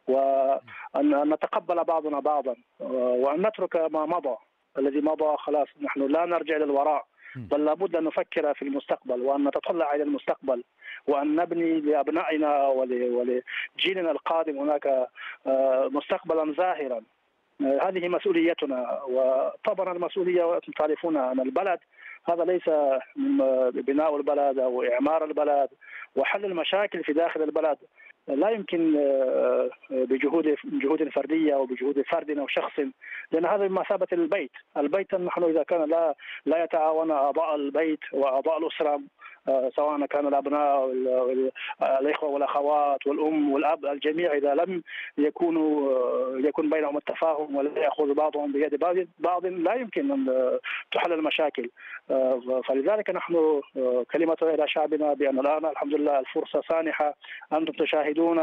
وأن نتقبل بعضنا بعضا وأن نترك ما مضى. الذي مضى خلاص، نحن لا نرجع للوراء بل لابد أن نفكر في المستقبل وأن نتطلع إلى المستقبل وأن نبني لأبنائنا ولجيلنا القادم هناك مستقبلا زاهرا. هذه مسؤوليتنا، وطبعا المسؤولية تعرفون أن البلد هذا ليس بناء البلد أو إعمار البلد وحل المشاكل في داخل البلد لا يمكن بجهود جهود فردية أو بجهود فرد أو شخص، لأن هذا بمثابة البيت. البيت نحن إذا كان لا لا يتعاون أعضاء البيت وأعضاء الأسرة سواء كان الأبناء والإخوة والأخوات والأم والأب الجميع، إذا لم يكونوا يكون بينهم التفاهم ولا يأخذ بعضهم بيد بعض لا يمكن أن تحل المشاكل. فلذلك نحن كلمتنا إلى شعبنا بأن الآن الحمد لله الفرصة سانحة. أنتم تشاهدون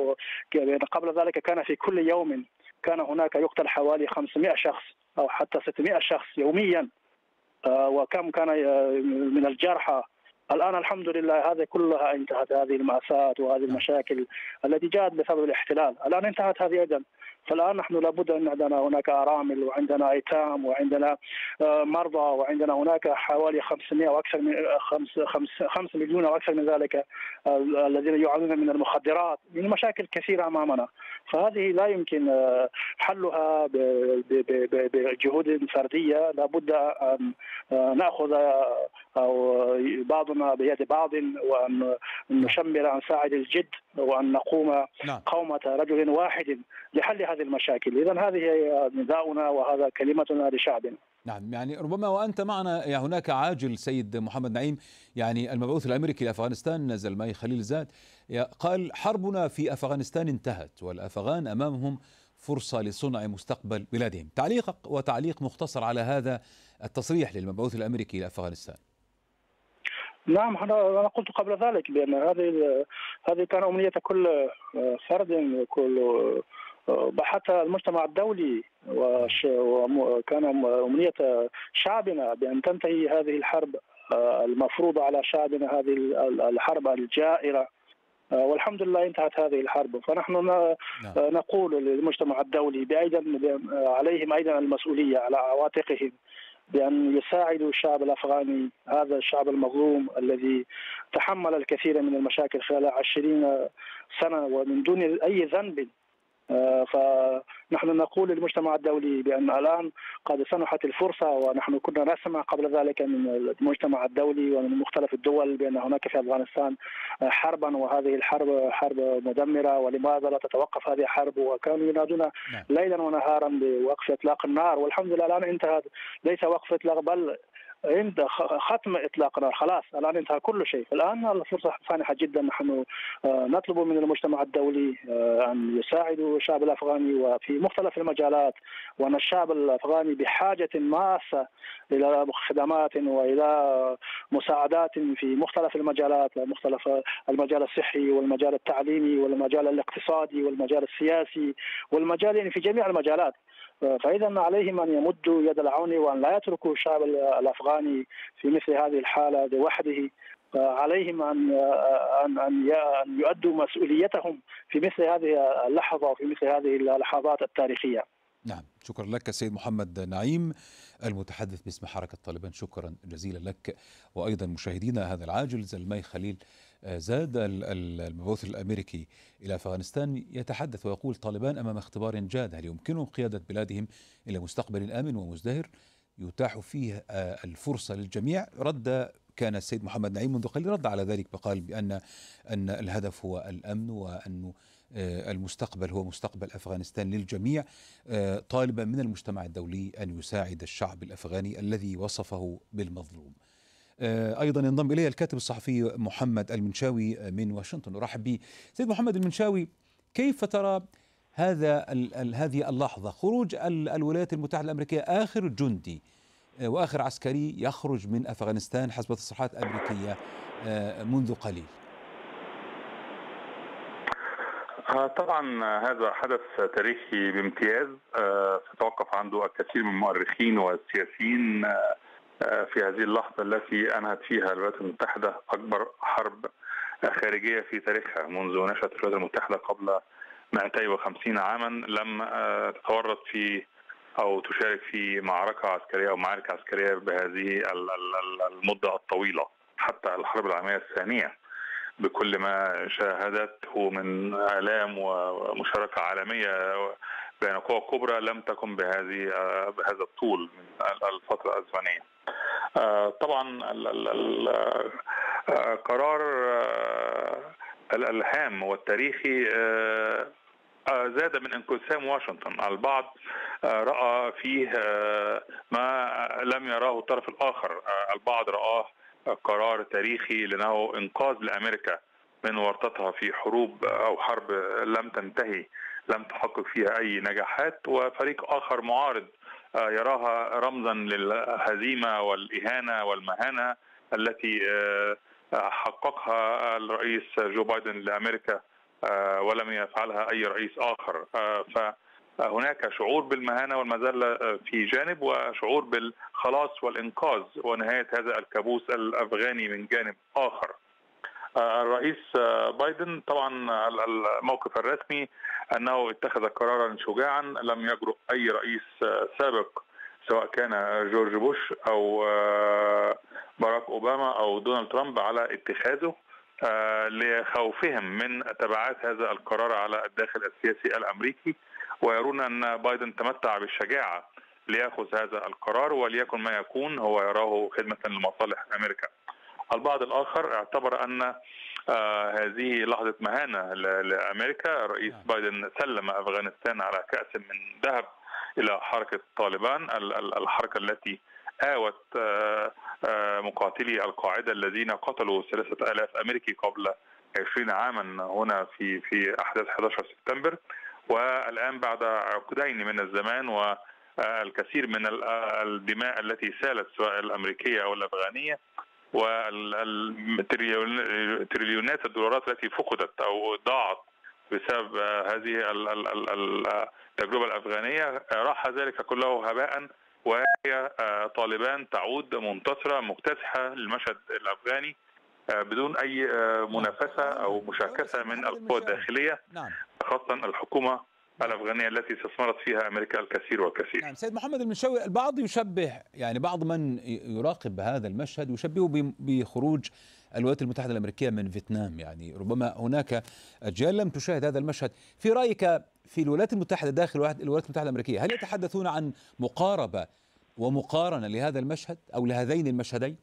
قبل ذلك كان في كل يوم كان هناك يقتل حوالي خمسمائة شخص أو حتى ستمائة شخص يوميا، وكم كان من الجرحى. الآن الحمد لله هذه كلها انتهت، هذه المأساة وهذه المشاكل التي جاءت بسبب الاحتلال الآن انتهت هذه أيضا. فالآن نحن لابد أن عندنا هناك أرامل وعندنا أيتام وعندنا مرضى وعندنا هناك حوالي خمسمائة وأكثر من خمس خمس خمس مليون أو أكثر من ذلك الذين يعانون من المخدرات، من مشاكل كثيرة أمامنا. فهذه لا يمكن حلها بجهود فردية، لابد أن نأخذ أو بعضنا بيد بعض وأن نشمر أن ساعد الجد وأن نقوم قومة رجل واحد لحل هذه المشاكل. إذن هذه هي نداؤنا وهذا كلمتنا لشعبنا.
نعم، يعني ربما وأنت معنا يعني هناك عاجل سيد محمد نعيم، يعني المبعوث الأمريكي لأفغانستان زلماي خليل زاد قال حربنا في أفغانستان انتهت والأفغان أمامهم فرصة لصنع مستقبل بلادهم. تعليقك وتعليق مختصر على هذا التصريح للمبعوث الأمريكي لأفغانستان.
نعم، أنا قلت قبل ذلك بأن هذه هذه كان أمنية كل فرد وكل حتى المجتمع الدولي، وكان أمنية شعبنا بأن تنتهي هذه الحرب المفروضة على شعبنا، هذه الحرب الجائرة، والحمد لله انتهت هذه الحرب. فنحن نقول للمجتمع الدولي بأيضا عليهم أيضا المسؤولية على عواتقهم بأن يساعدوا الشعب الأفغاني، هذا الشعب المظلوم الذي تحمل الكثير من المشاكل خلال عشرين سنة ومن دون أي ذنب. فنحن نقول للمجتمع الدولي بأن الآن قد سنحت الفرصة، ونحن كنا نسمع قبل ذلك من المجتمع الدولي ومن مختلف الدول بأن هناك في أفغانستان حربا وهذه الحرب حرب مدمرة ولماذا لا تتوقف هذه الحرب، وكانوا ينادون ليلا ونهارا بوقف إطلاق النار. والحمد لله الآن انتهت، ليس وقف إطلاق بل عند ختم إطلاق النار، خلاص الآن انتهى كل شيء. الآن الفرصة سانحة جدا، نحن نطلب من المجتمع الدولي أن يساعدوا الشعب الأفغاني وفي مختلف المجالات، وأن الشعب الأفغاني بحاجة ماسة إلى خدمات وإلى مساعدات في مختلف المجالات، مختلف المجال الصحي والمجال التعليمي والمجال الاقتصادي والمجال السياسي والمجال يعني في جميع المجالات. فإذا عليهم أن يمدوا يد العون وأن لا يتركوا الشعب الأفغاني في مثل هذه الحالة لوحده. عليهم أن أن أن يؤدوا مسؤوليتهم في مثل هذه اللحظة وفي مثل هذه اللحظات التاريخية.
نعم، شكرا لك سيد محمد نعيم المتحدث باسم حركة طالبان، شكرا جزيلا لك. وأيضا مشاهدينا هذا العاجل زلماي خليل زاد المبعوث الأمريكي إلى أفغانستان يتحدث ويقول طالبان أمام اختبار جاد، هل يمكنهم قيادة بلادهم إلى مستقبل آمن ومزدهر يتاح فيه الفرصة للجميع؟ رد كان السيد محمد نعيم منذ قليل رد على ذلك، فقال بأن أن الهدف هو الأمن وأن المستقبل هو مستقبل أفغانستان للجميع، طالبا من المجتمع الدولي أن يساعد الشعب الأفغاني الذي وصفه بالمظلوم. أيضا ينضم إلي الكاتب الصحفي محمد المنشاوي من واشنطن. أرحب به سيد محمد المنشاوي. كيف ترى هذا ال ال هذه اللحظة، خروج ال الولايات المتحدة الأمريكية آخر جندي وآخر عسكري يخرج من أفغانستان حسب تصريحات أمريكية منذ قليل؟
طبعا هذا حدث تاريخي بامتياز تتوقف عنده الكثير من المؤرخين والسياسيين في هذه اللحظة التي أنهت فيها الولايات المتحدة أكبر حرب خارجية في تاريخها منذ نشأة الولايات المتحدة قبل مئتين وخمسين عاما. لم تتورط في أو تشارك في معركة عسكرية أو معارك عسكرية بهذه المدة الطويلة حتى الحرب العالمية الثانية، بكل ما شاهدته من آلام ومشاركة عالمية بين قوى كبرى لم تكن بهذه بهذا الطول من الفترة الزمنية. طبعا القرار الهام والتاريخي زاد من انقسام واشنطن. البعض رأى فيه ما لم يراه الطرف الآخر، البعض رآه قرار تاريخي لأنه إنقاذ لأمريكا من ورطتها في حروب أو حرب لم تنتهي لم تحقق فيها أي نجاحات، وفريق آخر معارض يراها رمزا للهزيمة والإهانة والمهانة التي حققها الرئيس جو بايدن لأمريكا ولم يفعلها أي رئيس آخر. فهناك شعور بالمهانة والمذلة في جانب، وشعور بالخلاص والإنقاذ ونهاية هذا الكابوس الأفغاني من جانب آخر. الرئيس بايدن طبعا الموقف الرسمي أنه اتخذ قرارا شجاعا لم يجرؤ أي رئيس سابق سواء كان جورج بوش أو باراك أوباما أو دونالد ترامب على اتخاذه لخوفهم من تبعات هذا القرار على الداخل السياسي الأمريكي، ويرون أن بايدن تمتع بالشجاعة ليأخذ هذا القرار وليكن ما يكون هو يراه خدمة لمصالح أمريكا. البعض الآخر اعتبر أن آه هذه لحظة مهانة لأمريكا. الرئيس بايدن سلم أفغانستان على كأس من ذهب إلى حركة طالبان، الحركة التي آوت آه آه مقاتلي القاعدة الذين قتلوا ثلاثة آلاف أمريكي قبل عشرين عاما هنا في في أحداث أحد عشر سبتمبر. والآن بعد عقدين من الزمان والكثير من الدماء التي سالت سواء الأمريكية أو الأفغانية والتريليونات الدولارات التي فقدت أو ضاعت بسبب هذه التجربة الأفغانية، راح ذلك كله هباء، وهي طالبان تعود منتصرة مكتسحة للمشهد الأفغاني بدون أي منافسة أو مشاكسة من القوى الداخلية، خاصة الحكومة الأفغانية التي استثمرت فيها أمريكا الكثير والكثير.
نعم سيد محمد المنشاوي، البعض يشبه يعني بعض من يراقب هذا المشهد يشبهه بخروج الولايات المتحدة الأمريكية من فيتنام، يعني ربما هناك أجيال لم تشاهد هذا المشهد. في رأيك في الولايات المتحدة داخل الولايات المتحدة الأمريكية هل يتحدثون عن مقاربة ومقارنة لهذا المشهد أو لهذين المشهدين؟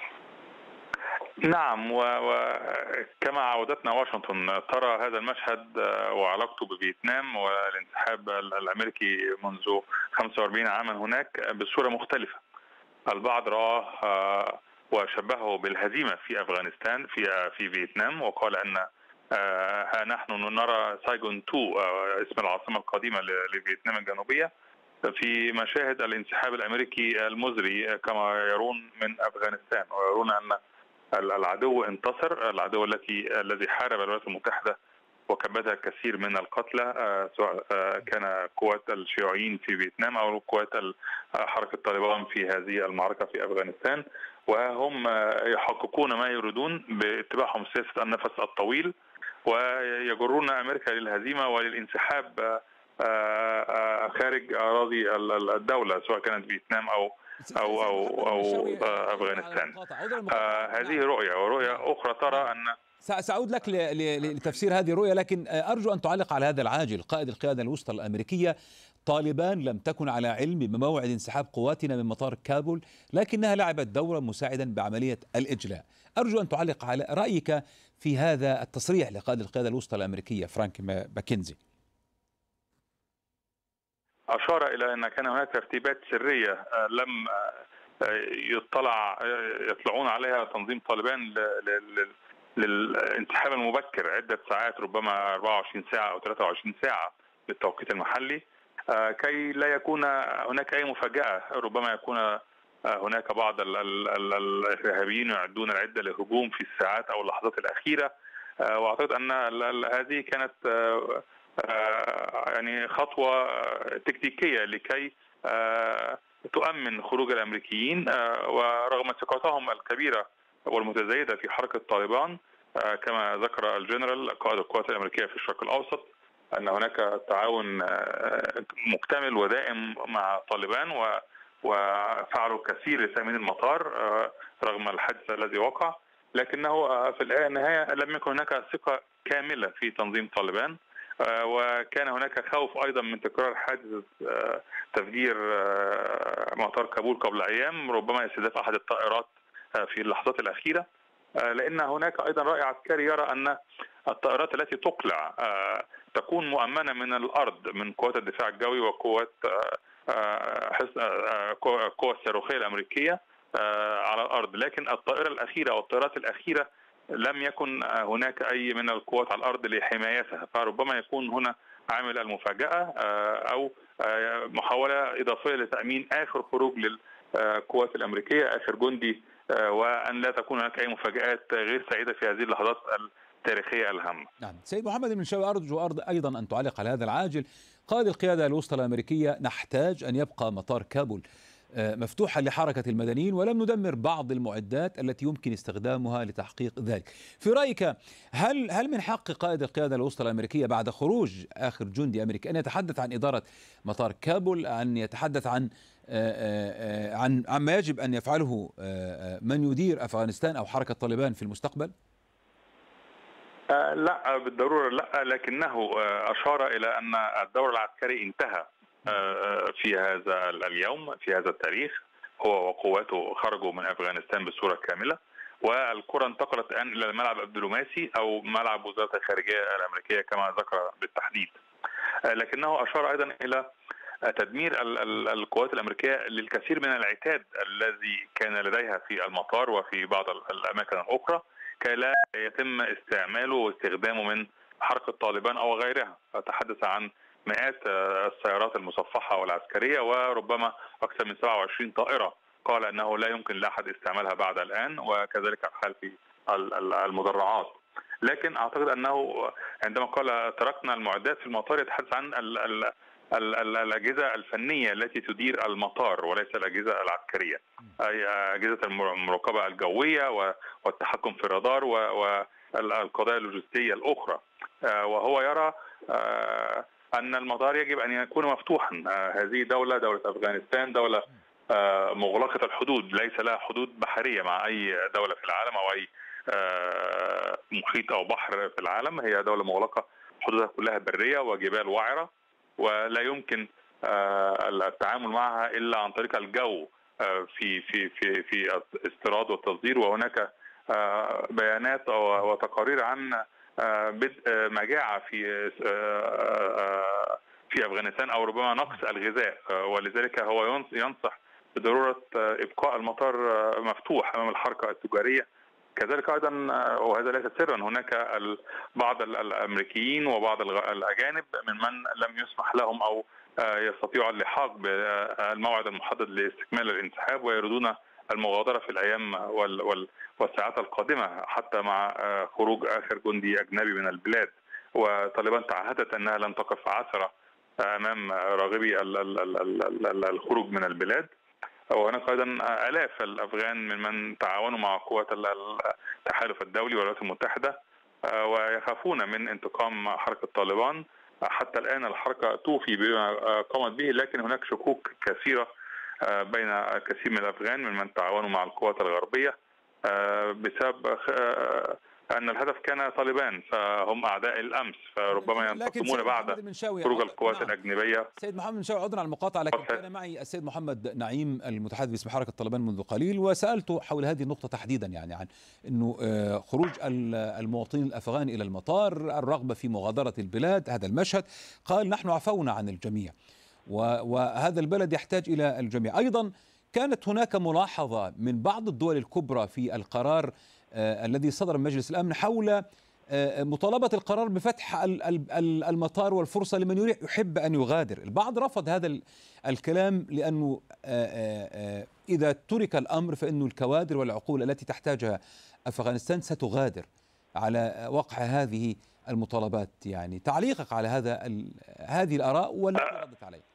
نعم، وكما عودتنا واشنطن ترى هذا المشهد وعلاقته بفيتنام والانسحاب الأمريكي منذ خمسة وأربعين عاما هناك بصورة مختلفة. البعض رآه وشبهه بالهزيمة في أفغانستان في في فيتنام، وقال أن ها نحن نرى سايغون اثنين اسم العاصمة القديمة لفيتنام الجنوبية في مشاهد الانسحاب الأمريكي المزري كما يرون من أفغانستان، ويرون أن العدو انتصر، العدو التي الذي حارب الولايات المتحدة وكبدها كثير من القتلى سواء كان قوات الشيوعيين في فيتنام أو قوات حركة طالبان في هذه المعركة في أفغانستان، وهم يحققون ما يريدون باتباعهم سياسة النفس الطويل ويجرون أمريكا للهزيمة وللانسحاب خارج أراضي الدولة سواء كانت فيتنام أو أو أو أو أفغانستان. آه هذه رؤية، ورؤية أخرى ترى أن
سأعود لك لتفسير هذه الرؤية، لكن أرجو أن تعلق على هذا العاجل. قائد القيادة الوسطى الأمريكية: طالبان لم تكن على علم بموعد انسحاب قواتنا من مطار كابول، لكنها لعبت دورا مساعدا بعملية الإجلاء. أرجو أن تعلق على رأيك في هذا التصريح لقائد القيادة الوسطى الأمريكية فرانك ماكنزي.
أشار إلى أن كان هناك ترتيبات سرية لم يطلع يطلعون عليها تنظيم طالبان للانسحاب المبكر عدة ساعات، ربما أربعة وعشرين ساعة أو ثلاثة وعشرين ساعة بالتوقيت المحلي، كي لا يكون هناك أي مفاجأة. ربما يكون هناك بعض الإرهابيين يعدون العدة للهجوم في الساعات أو اللحظات الأخيرة، وأعتقد أن هذه كانت يعني خطوة تكتيكية لكي تؤمن خروج الأمريكيين، ورغم ثقتهم الكبيرة والمتزايدة في حركة طالبان، كما ذكر الجنرال قائد القوات الأمريكية في الشرق الأوسط أن هناك تعاون مكتمل ودائم مع طالبان، وفعلوا كثير لتأمين المطار رغم الحادث الذي وقع، لكنه في النهاية لم يكن هناك ثقة كاملة في تنظيم طالبان، وكان هناك خوف أيضا من تكرار حادث تفجير مطار كابول قبل أيام، ربما استهداف أحد الطائرات في اللحظات الأخيرة، لأن هناك أيضا رأي عسكري يرى أن الطائرات التي تقلع تكون مؤمنة من الأرض من قوات الدفاع الجوي وقوات القوى الصاروخية الأمريكية على الأرض، لكن الطائرة الأخيرة أو الطائرات الأخيرة لم يكن هناك أي من القوات على الأرض لحمايتها، فربما يكون هنا عامل المفاجأة أو محاولة إضافية لتأمين آخر خروج للقوات الأمريكية، آخر جندي، وأن لا تكون هناك أي مفاجآت غير سعيدة في هذه اللحظات التاريخية الهامة.
نعم سيد محمد المنشاوي، أرجو أرض أيضا أن تعلق على هذا العاجل. قائد القيادة الوسطى الأمريكية: نحتاج أن يبقى مطار كابول مفتوحا لحركة المدنيين، ولم ندمر بعض المعدات التي يمكن استخدامها لتحقيق ذلك. في رأيك هل هل من حق قائد القيادة الوسطى الأمريكية بعد خروج آخر جندي أمريكي أن يتحدث عن إدارة مطار كابول، أن يتحدث عن عن عما يجب أن يفعله من يدير أفغانستان أو حركة طالبان في المستقبل؟
لا بالضرورة لا، لكنه أشار إلى أن الدور العسكري انتهى في هذا اليوم، في هذا التاريخ. هو وقواته خرجوا من أفغانستان بصورة كاملة، والكرة انتقلت الآن إلى الملعب الدبلوماسي أو ملعب وزارة الخارجية الأمريكية كما ذكر بالتحديد. لكنه أشار أيضا إلى تدمير القوات الأمريكية للكثير من العتاد الذي كان لديها في المطار وفي بعض الأماكن الأخرى، كي لا يتم استعماله واستخدامه من حركة طالبان أو غيرها. تحدث عن مئات السيارات المصفحة والعسكرية، وربما أكثر من سبعة وعشرين طائرة قال أنه لا يمكن لأحد استعمالها بعد الآن، وكذلك الحال في المدرعات. لكن أعتقد أنه عندما قال تركنا المعدات في المطار يتحدث عن الأجهزة الفنية التي تدير المطار وليس الأجهزة العسكرية، أي أجهزة المراقبة الجوية والتحكم في الرادار والقضايا اللوجستية الأخرى. وهو يرى أن المطار يجب أن يكون مفتوحا. هذه دولة دولة أفغانستان دولة مغلقة الحدود، ليس لها حدود بحرية مع أي دولة في العالم أو أي محيط أو بحر في العالم. هي دولة مغلقة، حدودها كلها برية وجبال وعرة، ولا يمكن التعامل معها إلا عن طريق الجو في في في في الاستيراد والتصدير. وهناك بيانات وتقارير عن بدء مجاعة في في أفغانستان أو ربما نقص الغذاء، ولذلك هو ينصح بضرورة إبقاء المطار مفتوح أمام الحركة التجارية. كذلك أيضا، وهذا ليس سرا، هناك بعض الأمريكيين وبعض الأجانب ممن لم يسمح لهم أو يستطيعوا اللحاق بالموعد المحدد لاستكمال الانسحاب، ويريدون المغادرة في الأيام والساعات القادمة حتى مع خروج آخر جندي أجنبي من البلاد. وطالبان تعهدت أنها لن تقف عثرة أمام راغبي الخروج من البلاد. وهناك أيضا آلاف الأفغان ممن تعاونوا مع قوات التحالف الدولي والولايات المتحدة ويخافون من انتقام حركة طالبان. حتى الآن الحركة توفي بما قامت به، لكن هناك شكوك كثيرة بين كثير من الأفغان ممن تعاونوا مع القوات الغربية بسبب أن الهدف كان طالبان فهم أعداء الأمس، فربما ينتقمون بعد خروج القوات
نعم.
الأجنبية.
سيد محمد منشاوي، عذرا على المقاطعة، لكن كان معي السيد محمد نعيم المتحدث باسم حركة طالبان منذ قليل، وسألته حول هذه النقطة تحديدا، يعني عن أنه خروج المواطنين الأفغان إلى المطار، الرغبة في مغادرة البلاد، هذا المشهد. قال نحن عفونا عن الجميع وهذا البلد يحتاج إلى الجميع. أيضا كانت هناك ملاحظة من بعض الدول الكبرى في القرار آه الذي صدر من مجلس الأمن حول آه مطالبة القرار بفتح المطار والفرصة لمن يحب أن يغادر. البعض رفض هذا الكلام لأنه آه آه إذا ترك الأمر فإنه الكوادر والعقول التي تحتاجها أفغانستان ستغادر على وقع هذه المطالبات. يعني تعليقك على هذا هذه الآراء والتي ردت عليه؟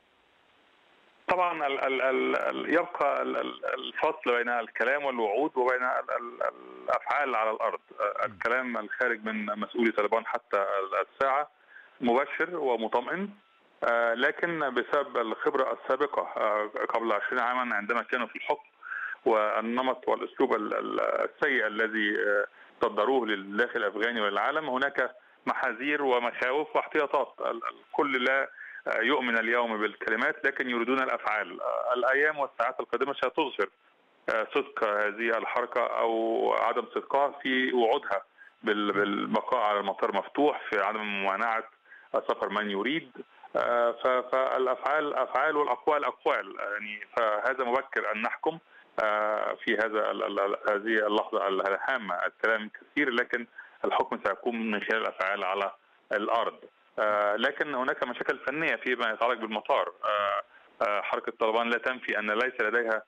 طبعا ال ال ال يبقى ال الفصل بين الكلام والوعود وبين ال ال الافعال على الارض. الكلام الخارج من مسؤولي طالبان حتى الساعه مبشر ومطمئن، لكن بسبب الخبره السابقه قبل عشرين عاما عندما كانوا في الحكم والنمط والاسلوب السيء الذي صدروه للداخل الافغاني وللعالم، هناك محاذير ومخاوف واحتياطات. الكل لا يؤمن اليوم بالكلمات لكن يريدون الافعال. الايام والساعات القادمه ستظهر صدق هذه الحركه او عدم صدقها في وعودها بالبقاء على المطار مفتوح، في عدم ممانعه سفر من يريد. فالافعال افعال والاقوال اقوال، يعني فهذا مبكر ان نحكم في هذا هذه اللحظه الهامه. الكلام كثير لكن الحكم سيكون من خلال الافعال على الارض. آه لكن هناك مشاكل فنيه فيما يتعلق بالمطار. آه آه حركه طالبان لا تنفي ان ليس لديها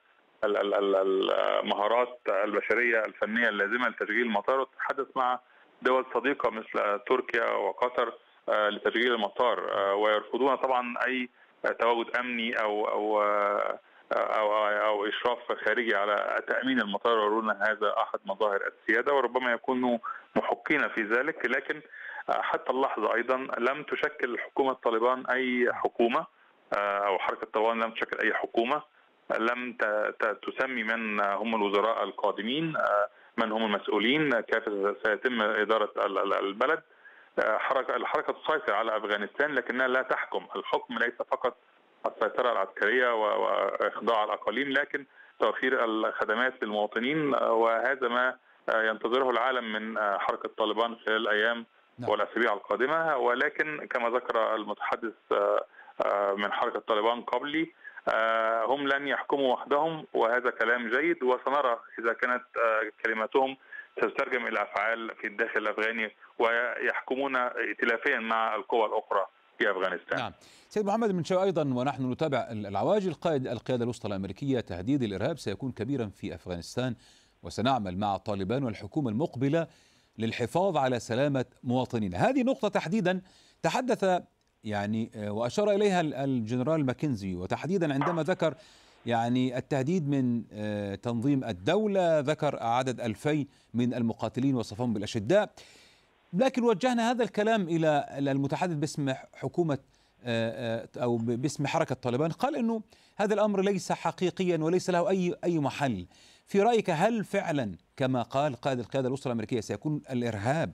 المهارات البشريه الفنيه اللازمه لتشغيل المطار، وتتحدث مع دول صديقه مثل تركيا وقطر لتشغيل المطار، ويرفضون طبعا اي تواجد امني او او او او اشراف خارجي على تامين المطار، ويرون هذا احد مظاهر السياده وربما يكونوا محقين في ذلك. لكن حتى اللحظة أيضا لم تشكل حكومة طالبان أي حكومة، أو حركة طالبان لم تشكل أي حكومة، لم تسمي من هم الوزراء القادمين، من هم المسؤولين، كيف سيتم إدارة البلد. حركة الحركة تسيطر على أفغانستان لكنها لا تحكم. الحكم ليس فقط السيطرة العسكرية وإخضاع الأقاليم، لكن توفير الخدمات للمواطنين، وهذا ما ينتظره العالم من حركة طالبان خلال الأيام والأسابيع القادمة. ولكن كما ذكر المتحدث من حركة طالبان قبلي، هم لن يحكموا وحدهم، وهذا كلام جيد، وسنرى إذا كانت كلماتهم تترجم إلى أفعال في الداخل الأفغاني ويحكمون ائتلافيا مع القوى الأخرى في أفغانستان.
نعم. سيد محمد منشاوي، أيضا ونحن نتابع العواجل، قائد القيادة الوسطى الأمريكية تهديد الإرهاب سيكون كبيرا في أفغانستان، وسنعمل مع طالبان والحكومة المقبلة للحفاظ على سلامة مواطنين. هذه نقطة تحديدا تحدث يعني وأشار إليها الجنرال ماكنزي، وتحديدا عندما ذكر يعني التهديد من تنظيم الدولة، ذكر عدد ألفي من المقاتلين وصفهم بالأشداء. لكن وجهنا هذا الكلام إلى المتحدث باسم حكومة أو باسم حركة طالبان، قال إنه هذا الأمر ليس حقيقيا وليس له أي أي محل. في رأيك هل فعلا كما قال قائد القيادة الوسطى الأمريكية سيكون الإرهاب،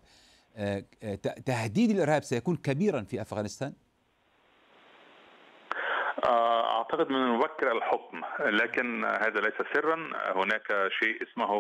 تهديد الإرهاب سيكون كبيرا في أفغانستان؟
أعتقد من المبكر الحكم، لكن هذا ليس سرا. هناك شيء اسمه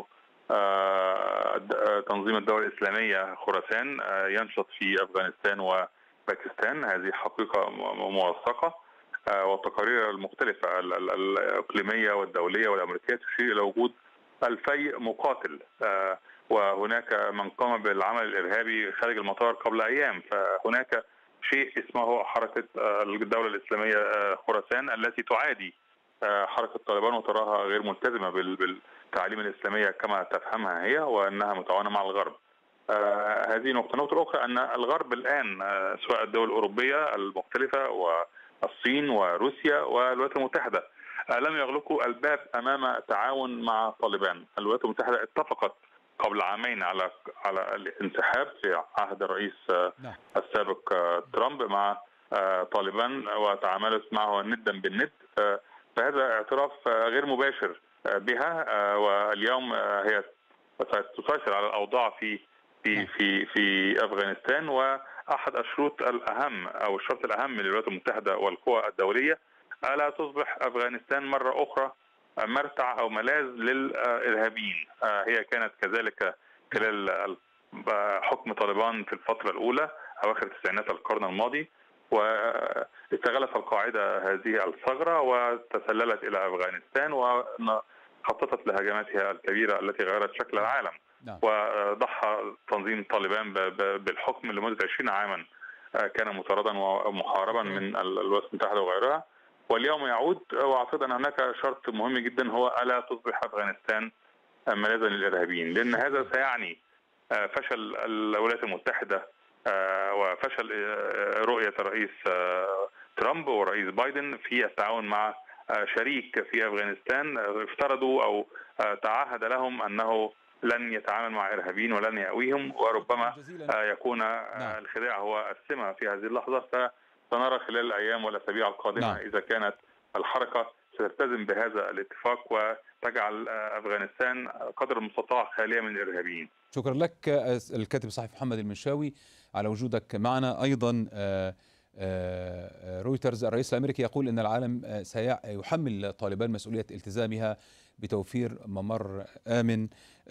تنظيم الدولة الإسلامية خراسان ينشط في أفغانستان وباكستان. هذه حقيقة موثقة، والتقارير المختلفة الإقليمية والدولية والأمريكية تشير إلى وجود ألفي مقاتل، وهناك من قام بالعمل الإرهابي خارج المطار قبل أيام. فهناك شيء اسمه حركة الدولة الإسلامية خراسان التي تعادي حركة طالبان وتراها غير ملتزمة بالتعاليم الإسلامية كما تفهمها هي، وأنها متعاونة مع الغرب. هذه نقطة. النقطة الأخرى أن الغرب الآن سواء الدول الأوروبية المختلفة والصين وروسيا والولايات المتحدة لم يغلقوا الباب أمام تعاون مع طالبان. الولايات المتحدة اتفقت قبل عامين على على الانسحاب في عهد الرئيس السابق ترامب مع طالبان، وتعاملت معه ندا بالند. فهذا اعتراف غير مباشر بها، واليوم هي ستسيطر على الأوضاع في في في في افغانستان. واحد الشروط الاهم او الشرط الاهم للولايات المتحده والقوى الدوليه الا تصبح افغانستان مره اخرى مرتع او ملاذ للارهابيين. هي كانت كذلك خلال حكم طالبان في الفتره الاولى اواخر تسعينات القرن الماضي، واستغلت القاعده هذه الثغره وتسللت الى افغانستان وخططت لهجماتها الكبيره التي غيرت شكل العالم. نعم. وضحى تنظيم طالبان بالحكم لمده عشرين عاما، كان مطاردا ومحاربا من الولايات المتحده وغيرها، واليوم يعود. واعتقد ان هناك شرط مهم جدا هو الا تصبح افغانستان ملاذا للارهابيين، لان هذا سيعني فشل الولايات المتحده وفشل رؤيه الرئيس ترامب والرئيس بايدن في التعاون مع شريك في افغانستان افترضوا او تعهد لهم انه لن يتعامل مع ارهابيين ولن يأويهم، وربما يكون الخداع هو السمة في هذه اللحظه. فسنرى خلال الايام والاسابيع القادمه نعم. اذا كانت الحركه ستلتزم بهذا الاتفاق وتجعل افغانستان قدر المستطاع خاليه من الارهابيين.
شكرا لك الكاتب الصحفي محمد المنشاوي على وجودك معنا. ايضا رويترز الرئيس الامريكي يقول ان العالم سيحمل طالبان مسؤوليه التزامها بتوفير ممر امن.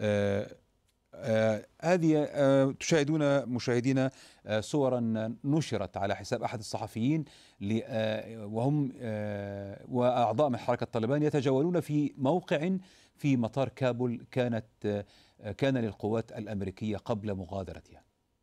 هذه تشاهدون مشاهدينا صورا نشرت على حساب احد الصحفيين وهم واعضاء من حركه طالبان يتجولون في موقع في مطار كابول كانت كان للقوات الامريكيه قبل مغادرتها.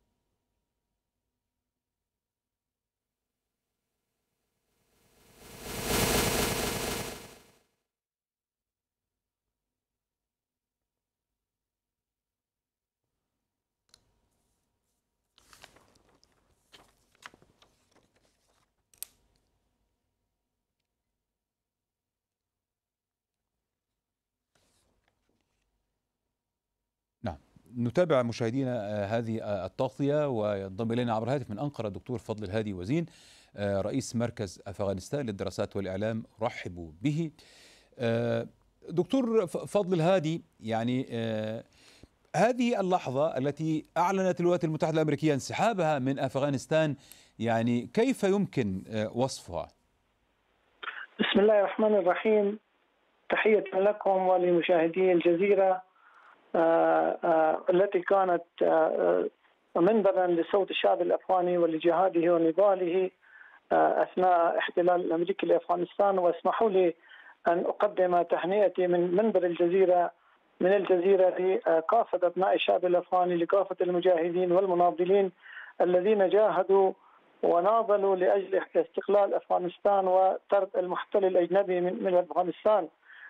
نتابع مشاهدينا هذه التغطية، وينضم إلينا عبر الهاتف من أنقرة الدكتور فضل الهادي وزين رئيس مركز أفغانستان للدراسات والإعلام. رحبوا به. دكتور فضل الهادي، يعني هذه اللحظة التي أعلنت الولايات المتحدة الأمريكية انسحابها من أفغانستان، يعني كيف يمكن وصفها؟
بسم الله الرحمن الرحيم. تحية لكم ولمشاهدي الجزيرة آه آه التي كانت آه منبرا لصوت الشعب الأفغاني ولجهاده ونضاله أثناء احتلال الأمريكي لأفغانستان. واسمحوا لي أن أقدم تهنئتي من منبر الجزيرة من الجزيرة لكافة أبناء الشعب الأفغاني، لكافة المجاهدين والمناضلين الذين جاهدوا وناضلوا لأجل استقلال أفغانستان وطرد المحتل الأجنبي من أفغانستان.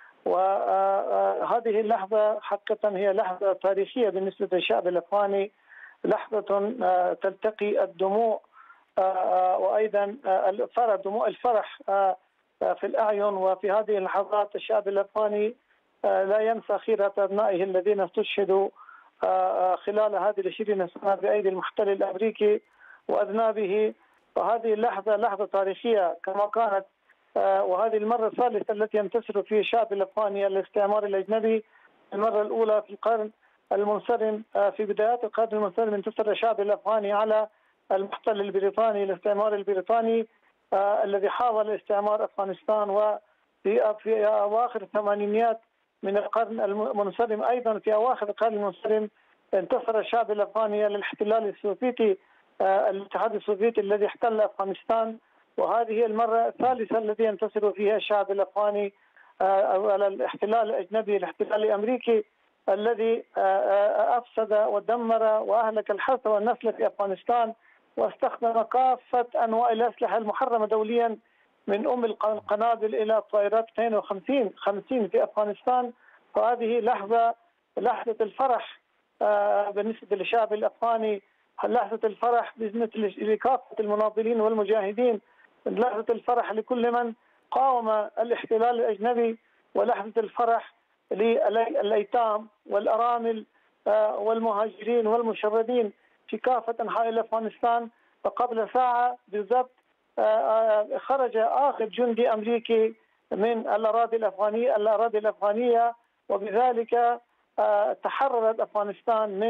وهذه اللحظة حقيقة هي لحظة تاريخية بالنسبة للشعب الأفغاني، لحظة تلتقي الدموع وأيضا الفرح، دموع الفرح في الأعين. وفي هذه اللحظات الشعب الأفغاني لا ينسى خيرة أبنائه الذين استشهدوا خلال هذه العشرين سنة بأيدي المحتل الأمريكي وأذنابه. وهذه اللحظة لحظة تاريخية كما كانت، وهذه المرة الثالثة التي ينتصر فيها الشعب الأفغاني الاستعمار الأجنبي. المرة الأولى في القرن المنصرم، في بدايات القرن المنصرم انتصر الشعب الأفغاني على المحتل البريطاني الاستعمار البريطاني آه الذي حاول استعمار أفغانستان. وفي في أواخر الثمانينيات من القرن المنصرم، أيضا في أواخر القرن المنصرم، انتصر الشعب الأفغاني على الاحتلال السوفيتي، آه الاتحاد السوفيتي الذي احتل أفغانستان. وهذه المرة الثالثة التي ينتصر فيها الشعب الأفغاني على الاحتلال الأجنبي، الاحتلال الأمريكي الذي أفسد ودمر وأهلك الحرث والنسل في أفغانستان، واستخدم كافة أنواع الأسلحة المحرمة دوليا من أم القنابل إلى الطائرات اثنين وخمسين خمسين في أفغانستان. وهذه لحظة لحظة الفرح بالنسبة للشعب الأفغاني، لحظة الفرح بالنسبة لكافة المناضلين والمجاهدين، لحظة الفرح لكل من قاوم الاحتلال الأجنبي، ولحظة الفرح للأيتام والأرامل والمهاجرين والمشردين في كافة أنحاء أفغانستان. وقبل ساعة بالضبط خرج آخر جندي أمريكي من الأراضي الأفغانية الأراضي الأفغانية وبذلك تحررت أفغانستان من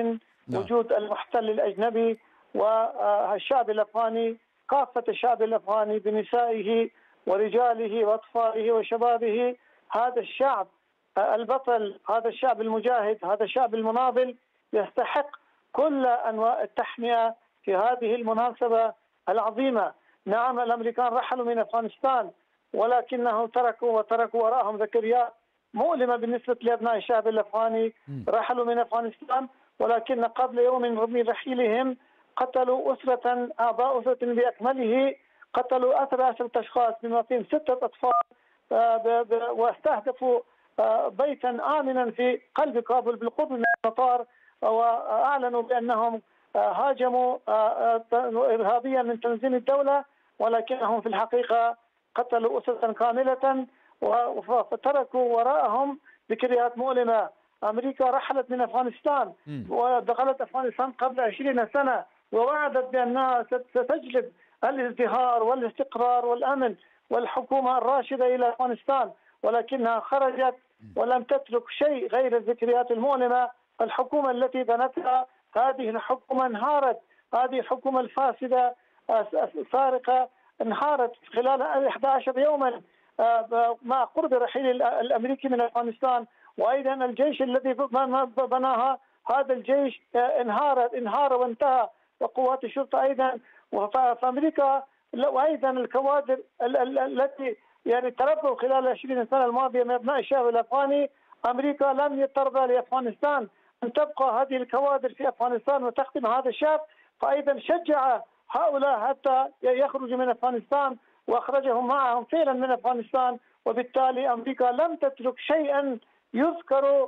نعم. وجود المحتل الأجنبي والشعب الأفغاني، كافة الشعب الأفغاني بنسائه ورجاله وأطفاله وشبابه، هذا الشعب البطل، هذا الشعب المجاهد، هذا الشعب المناضل يستحق كل أنواع التحمية في هذه المناسبة العظيمة. نعم الأمريكان رحلوا من أفغانستان، ولكنه تركوا وتركوا وراءهم ذكريات مؤلمة بالنسبة لأبناء الشعب الأفغاني. رحلوا من أفغانستان، ولكن قبل يوم من رحيلهم قتلوا أسرة، أعضاء أسرة بأكمله، قتلوا أثر عشرة أشخاص بما فيهم ستة أطفال، واستهدفوا بيتا آمنا في قلب كابول بالقرب من المطار، وأعلنوا بأنهم هاجموا إرهابيا من تنظيم الدولة، ولكنهم في الحقيقة قتلوا أسرة كاملة وتركوا وراءهم ذكريات مؤلمة. أمريكا رحلت من أفغانستان ودخلت أفغانستان قبل عشرين سنة، ووعدت بأنها ستجلب الازدهار والاستقرار والأمن والحكومة الراشدة إلى أفغانستان، ولكنها خرجت ولم تترك شيء غير الذكريات المؤلمة. الحكومة التي بنتها هذه الحكومة انهارت، هذه الحكومة الفاسدة السارقة انهارت خلال أحد عشر يوما مع قرب رحيل الأمريكي من أفغانستان. وأيضا الجيش الذي بناها هذا الجيش انهار انهار وانتهى، وقوات الشرطة أيضا. فأمريكا وأيضا الكوادر التي يعني تربوا خلال عشرين سنة الماضية من أبناء الشعب الأفغاني، أمريكا لم ترضى لأفغانستان أن تبقى هذه الكوادر في أفغانستان وتخدم هذا الشعب، فأيضا شجع هؤلاء حتى يخرجوا من أفغانستان وأخرجهم معهم فعلا من أفغانستان. وبالتالي أمريكا لم تترك شيئا يذكر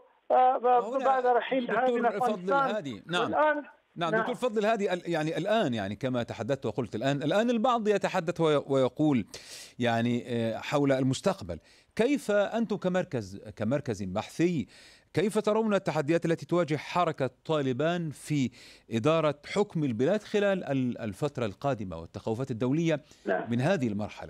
بعد رحيل من أفغانستان.
نعم. والآن نعم دكتور فضل الهادي، يعني الآن يعني كما تحدثت وقلت الآن الآن البعض يتحدث ويقول يعني حول المستقبل، كيف أنتم كمركز كمركز بحثي كيف ترون التحديات التي تواجه حركة طالبان في إدارة حكم البلاد خلال الفترة القادمة والتخوفات الدولية من هذه المرحلة؟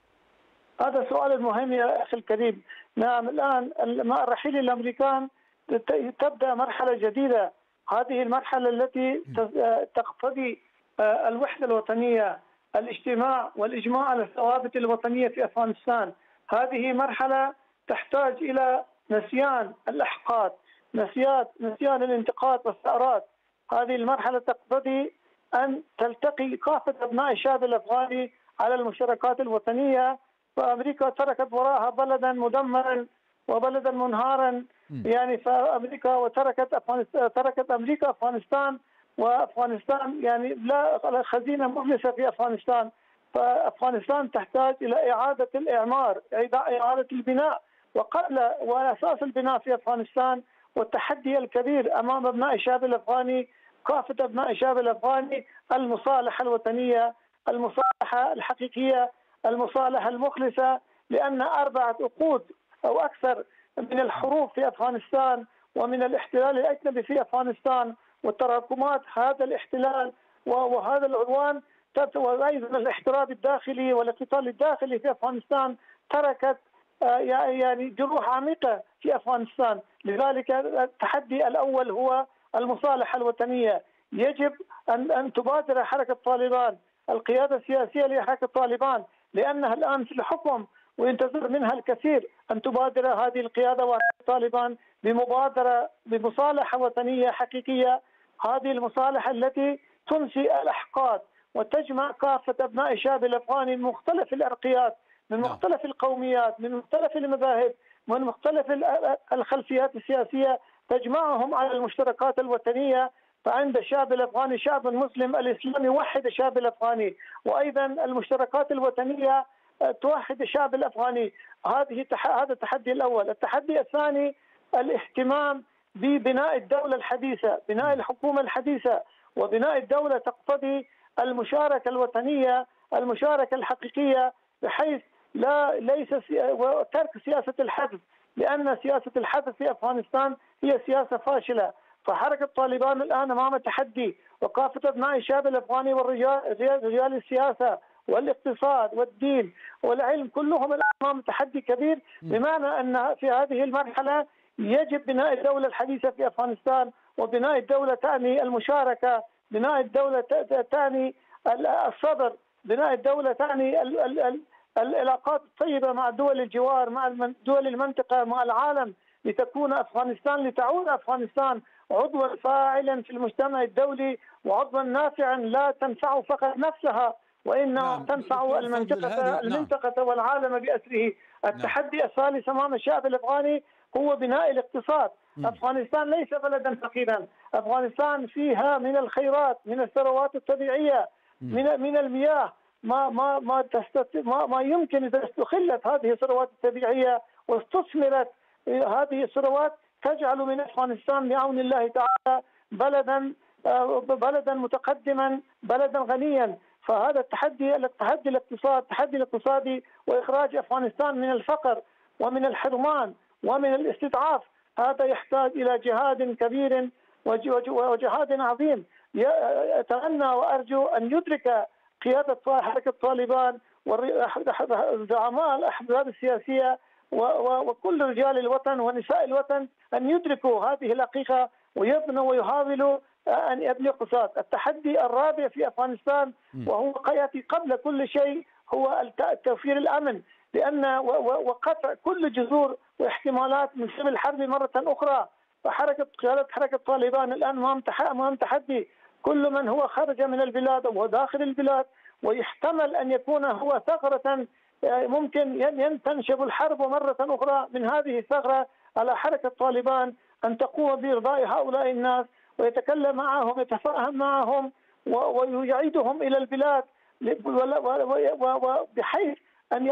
هذا سؤال مهم يا أخي الكريم. نعم الآن مع رحيل الأمريكان تبدأ مرحلة جديدة، هذه المرحلة التي تقتضي الوحدة الوطنية، الاجتماع والإجماع على الثوابت الوطنية في أفغانستان. هذه مرحلة تحتاج إلى نسيان الأحقاد، نسيان نسيان الانتقاد والثأرات. هذه المرحلة تقتضي أن تلتقي كافة أبناء الشعب الأفغاني على المشتركات الوطنية. فأمريكا تركت وراءها بلدا مدمرا وبلدا منهارا، يعني فأمريكا وتركت أفغانستان، تركت أمريكا أفغانستان، وأفغانستان يعني لا خزينة مفلسة في أفغانستان. فأفغانستان تحتاج إلى إعادة الإعمار، إعادة البناء، وقبل وأساس البناء في أفغانستان والتحدي الكبير أمام أبناء الشعب الأفغاني، كافة أبناء الشعب الأفغاني، المصالحة الوطنية، المصالحة الحقيقية، المصالحة المخلصة. لأن أربعة عقود أو أكثر من الحروب في أفغانستان ومن الاحتلال الأجنبي في أفغانستان وتراكمات هذا الاحتلال وهذا العدوان وأيضا الاحتلال الداخلي والاقتتال الداخلي في أفغانستان تركت يعني جروح عميقة في أفغانستان. لذلك التحدي الأول هو المصالحة الوطنية. يجب أن أن تبادر حركة طالبان، القيادة السياسية لحركة طالبان، لأنها الآن في الحكم وينتظر منها الكثير، أن تبادر هذه القيادة وحركة طالبان بمبادرة بمصالحة وطنية حقيقية، هذه المصالحة التي تنسي الأحقاد وتجمع كافة أبناء الشعب الأفغاني من مختلف الأرقيات، من مختلف القوميات، من مختلف المذاهب، من مختلف الخلفيات السياسية، تجمعهم على المشتركات الوطنية. فعند الشعب الأفغاني شعب مسلم الإسلام يوحد الشعب الأفغاني، وأيضا المشتركات الوطنية توحد الشعب الأفغاني. هذه هذا التحدي الأول. التحدي الثاني الاهتمام ببناء الدولة الحديثة، بناء الحكومة الحديثة. وبناء الدولة تقتضي المشاركة الوطنية، المشاركة الحقيقية، بحيث لا ليس ترك سياسة الحذف، لأن سياسة الحذف في أفغانستان هي سياسة فاشلة. فحركة طالبان الآن أمام تحدي، وكافة أبناء الشعب الأفغاني والرجال رجال السياسة والاقتصاد والدين والعلم كلهم الآن أمام تحدي كبير، بمعنى أن في هذه المرحلة يجب بناء الدولة الحديثة في أفغانستان وبناء الدولة تعني المشاركة، بناء الدولة تعني الصبر، بناء الدولة تعني العلاقات الطيبة مع دول الجوار، مع دول المنطقة، مع العالم، لتكون أفغانستان، لتعود أفغانستان عضوا فاعلا في المجتمع الدولي وعضوا نافعا لا تنفع فقط نفسها وإنما
نعم.
تنفع المنطقة المنطقة والعالم بأسره. التحدي نعم. الثالث أمام الشعب الأفغاني هو بناء الاقتصاد. م. أفغانستان ليس بلدا فقيرا، أفغانستان فيها من الخيرات، من الثروات الطبيعية، م. من من المياه ما ما ما تستطيع ما, ما يمكن إذا استغلت هذه الثروات الطبيعية واستثمرت هذه الثروات تجعل من أفغانستان بعون الله تعالى بلدا بلدا متقدما، بلدا غنيا. فهذا التحدي التحدي الاقتصاد التحدي الاقتصادي وإخراج أفغانستان من الفقر ومن الحرمان ومن الاستضعاف، هذا يحتاج إلى جهاد كبير وجهاد عظيم. أتمنى وأرجو أن يدرك قيادة حركة طالبان وزعماء الأحزاب السياسية وكل رجال الوطن ونساء الوطن أن يدركوا هذه الحقيقة ويبنوا ويحاولوا أن يبنوا اقتصاد. التحدي الرابع في أفغانستان وهو يأتي قبل كل شيء هو توفير الأمن، لأن وقطع كل جذور واحتمالات من سبيل الحرب مرة أخرى. فحركة قيادة حركة طالبان الآن أمام تحدي، كل من هو خرج من البلاد أو داخل البلاد ويحتمل أن يكون هو ثغرة ممكن تنشب الحرب مرة أخرى. من هذه الثغرة على حركة طالبان أن تقوم بإرضاء هؤلاء الناس ويتكلم معهم، يتفاهم معهم ويعيدهم إلى البلاد بحيث أن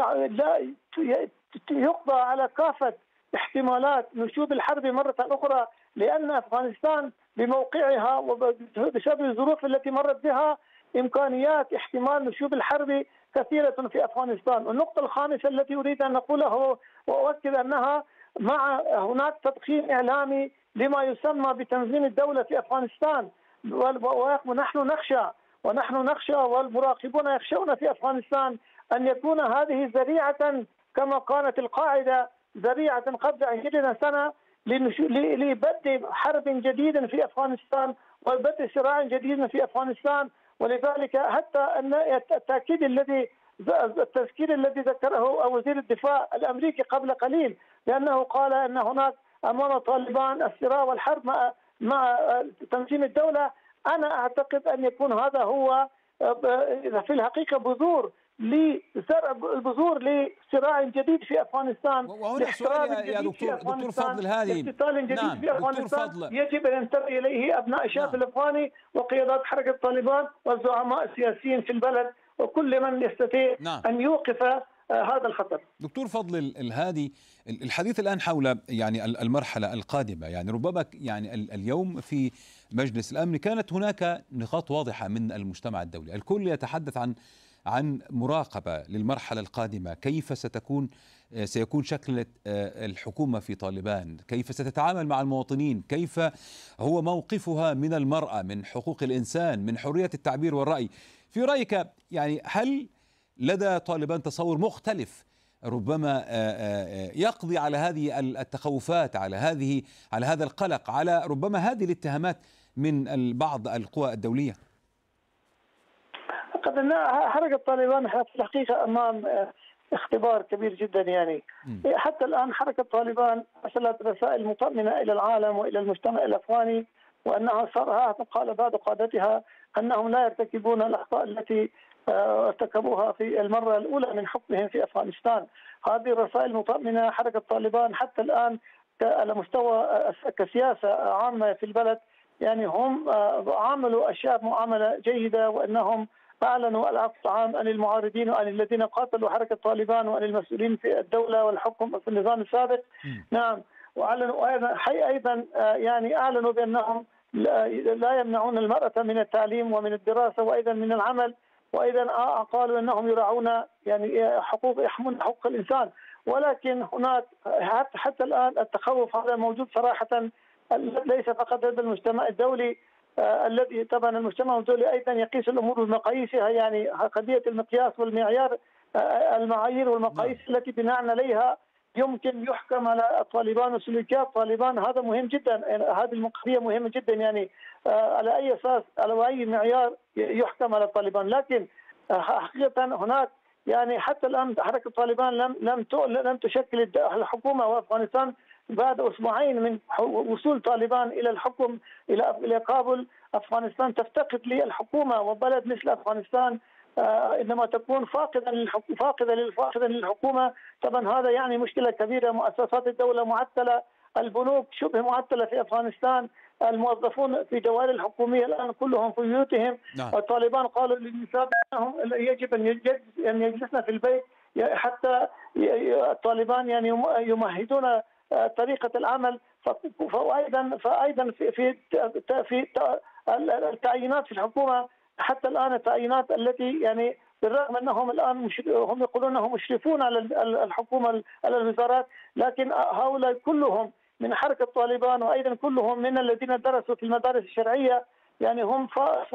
يقضى على كافة احتمالات نشوب الحرب مرة أخرى، لأن أفغانستان بموقعها وبسبب الظروف التي مرت بها إمكانيات احتمال نشوب الحرب كثيرة في أفغانستان. والنقطة الخامسة التي أريد أن أقولها وأؤكد أنها مع هناك تضخيم إعلامي لما يسمى بتنظيم الدولة في أفغانستان، ونحن نخشى ونحن نخشى والمراقبون يخشون في أفغانستان أن يكون هذه ذريعة كما كانت القاعدة ذريعة قبل عشرين سنة لبدء حرب جديد في أفغانستان وبدء صراع جديد في أفغانستان. ولذلك حتى أن التأكيد الذي التذكير الذي ذكره وزير الدفاع الأمريكي قبل قليل، لأنه قال أن هناك أمام طالبان الصراع والحرب مع مع تنظيم الدولة. أنا أعتقد أن يكون هذا هو في الحقيقة بذور لزرع البذور لصراع جديد في أفغانستان.
وهنا سؤال يا دكتور دكتور فضل، هذه
اقتتال جديد نعم. في أفغانستان يجب أن ينتبه إليه أبناء الشعب نعم. الأفغاني وقيادات حركة طالبان والزعماء السياسيين في البلد وكل من يستطيع نعم. أن يوقف هذا الخطر.
دكتور فضل الهادي، الحديث الآن حول يعني المرحلة القادمة، يعني ربما يعني اليوم في مجلس الأمن كانت هناك نقاط واضحة من المجتمع الدولي، الكل يتحدث عن عن مراقبة للمرحلة القادمة، كيف ستكون سيكون شكل الحكومة في طالبان، كيف ستتعامل مع المواطنين، كيف هو موقفها من المرأة، من حقوق الإنسان، من حرية التعبير والرأي. في رأيك يعني هل لدى طالبان تصور مختلف ربما يقضي على هذه التخوفات، على هذه على هذا القلق، على ربما هذه الاتهامات من بعض القوى الدولية؟
أعتقد أن حركة طالبان في الحقيقة أمام اختبار كبير جدا. يعني م. حتى الآن حركة طالبان أرسلت رسائل مطمئنة إلى العالم وإلى المجتمع الأفغاني وأنها صار قال بعض قادتها أنهم لا يرتكبون الأخطاء التي ارتكبوها في المرة الأولى من حكمهم في أفغانستان. هذه الرسائل مطمئنة. حركة طالبان حتى الآن على مستوى كسياسة عامة في البلد يعني هم عاملوا الشعب معاملة جيدة، وأنهم أعلنوا العفو العام عن المعارضين وعن الذين قاتلوا حركة طالبان وعن المسؤولين في الدولة والحكم في النظام السابق. م. نعم. وأعلنوا أيضا حي أيضا يعني أعلنوا بأنهم لا يمنعون المرأة من التعليم ومن الدراسة وأيضا من العمل، وأيضا قالوا أنهم يراعون يعني حقوق يحمون حقوق الإنسان. ولكن هناك حتى الآن التخوف هذا موجود صراحة، ليس فقط لدى المجتمع الدولي آه الذي طبعا المجتمع الدولي ايضا يقيس الامور بمقاييسها، يعني قضيه المقياس والمعيار، آه المعايير والمقاييس التي بناء عليها يمكن يحكم على طالبان وسلوكيات طالبان. هذا مهم جدا، هذه القضية مهمة جدا. يعني على أي أساس، على أي معيار يحكم على طالبان؟ لكن حقيقة هناك يعني حتى الآن حركة طالبان لم لم لم تشكل الحكومة، وأفغانستان بعد أسبوعين من وصول طالبان إلى الحكم إلى إلى كابول، أفغانستان تفتقد للحكومة. وبلد مثل أفغانستان آه انما تكون فاقدا للحكومه فاقدا فاقدا للحكومه، طبعا هذا يعني مشكله كبيره. مؤسسات الدوله معطله، البنوك شبه معطله في افغانستان، الموظفون في دوائر الحكوميه الان كلهم في بيوتهم.
نعم.
الطالبان قالوا للنساء انهم يجب ان يجلسن في البيت حتى الطالبان يعني يمهدون طريقه العمل. فايضا فايضا في في في التعيينات في الحكومه حتى الآن، التعيينات التي يعني بالرغم أنهم الآن هم يقولون أنهم مشرفون على الحكومة على الوزارات، لكن هؤلاء كلهم من حركة طالبان، وأيضا كلهم من الذين درسوا في المدارس الشرعية، يعني هم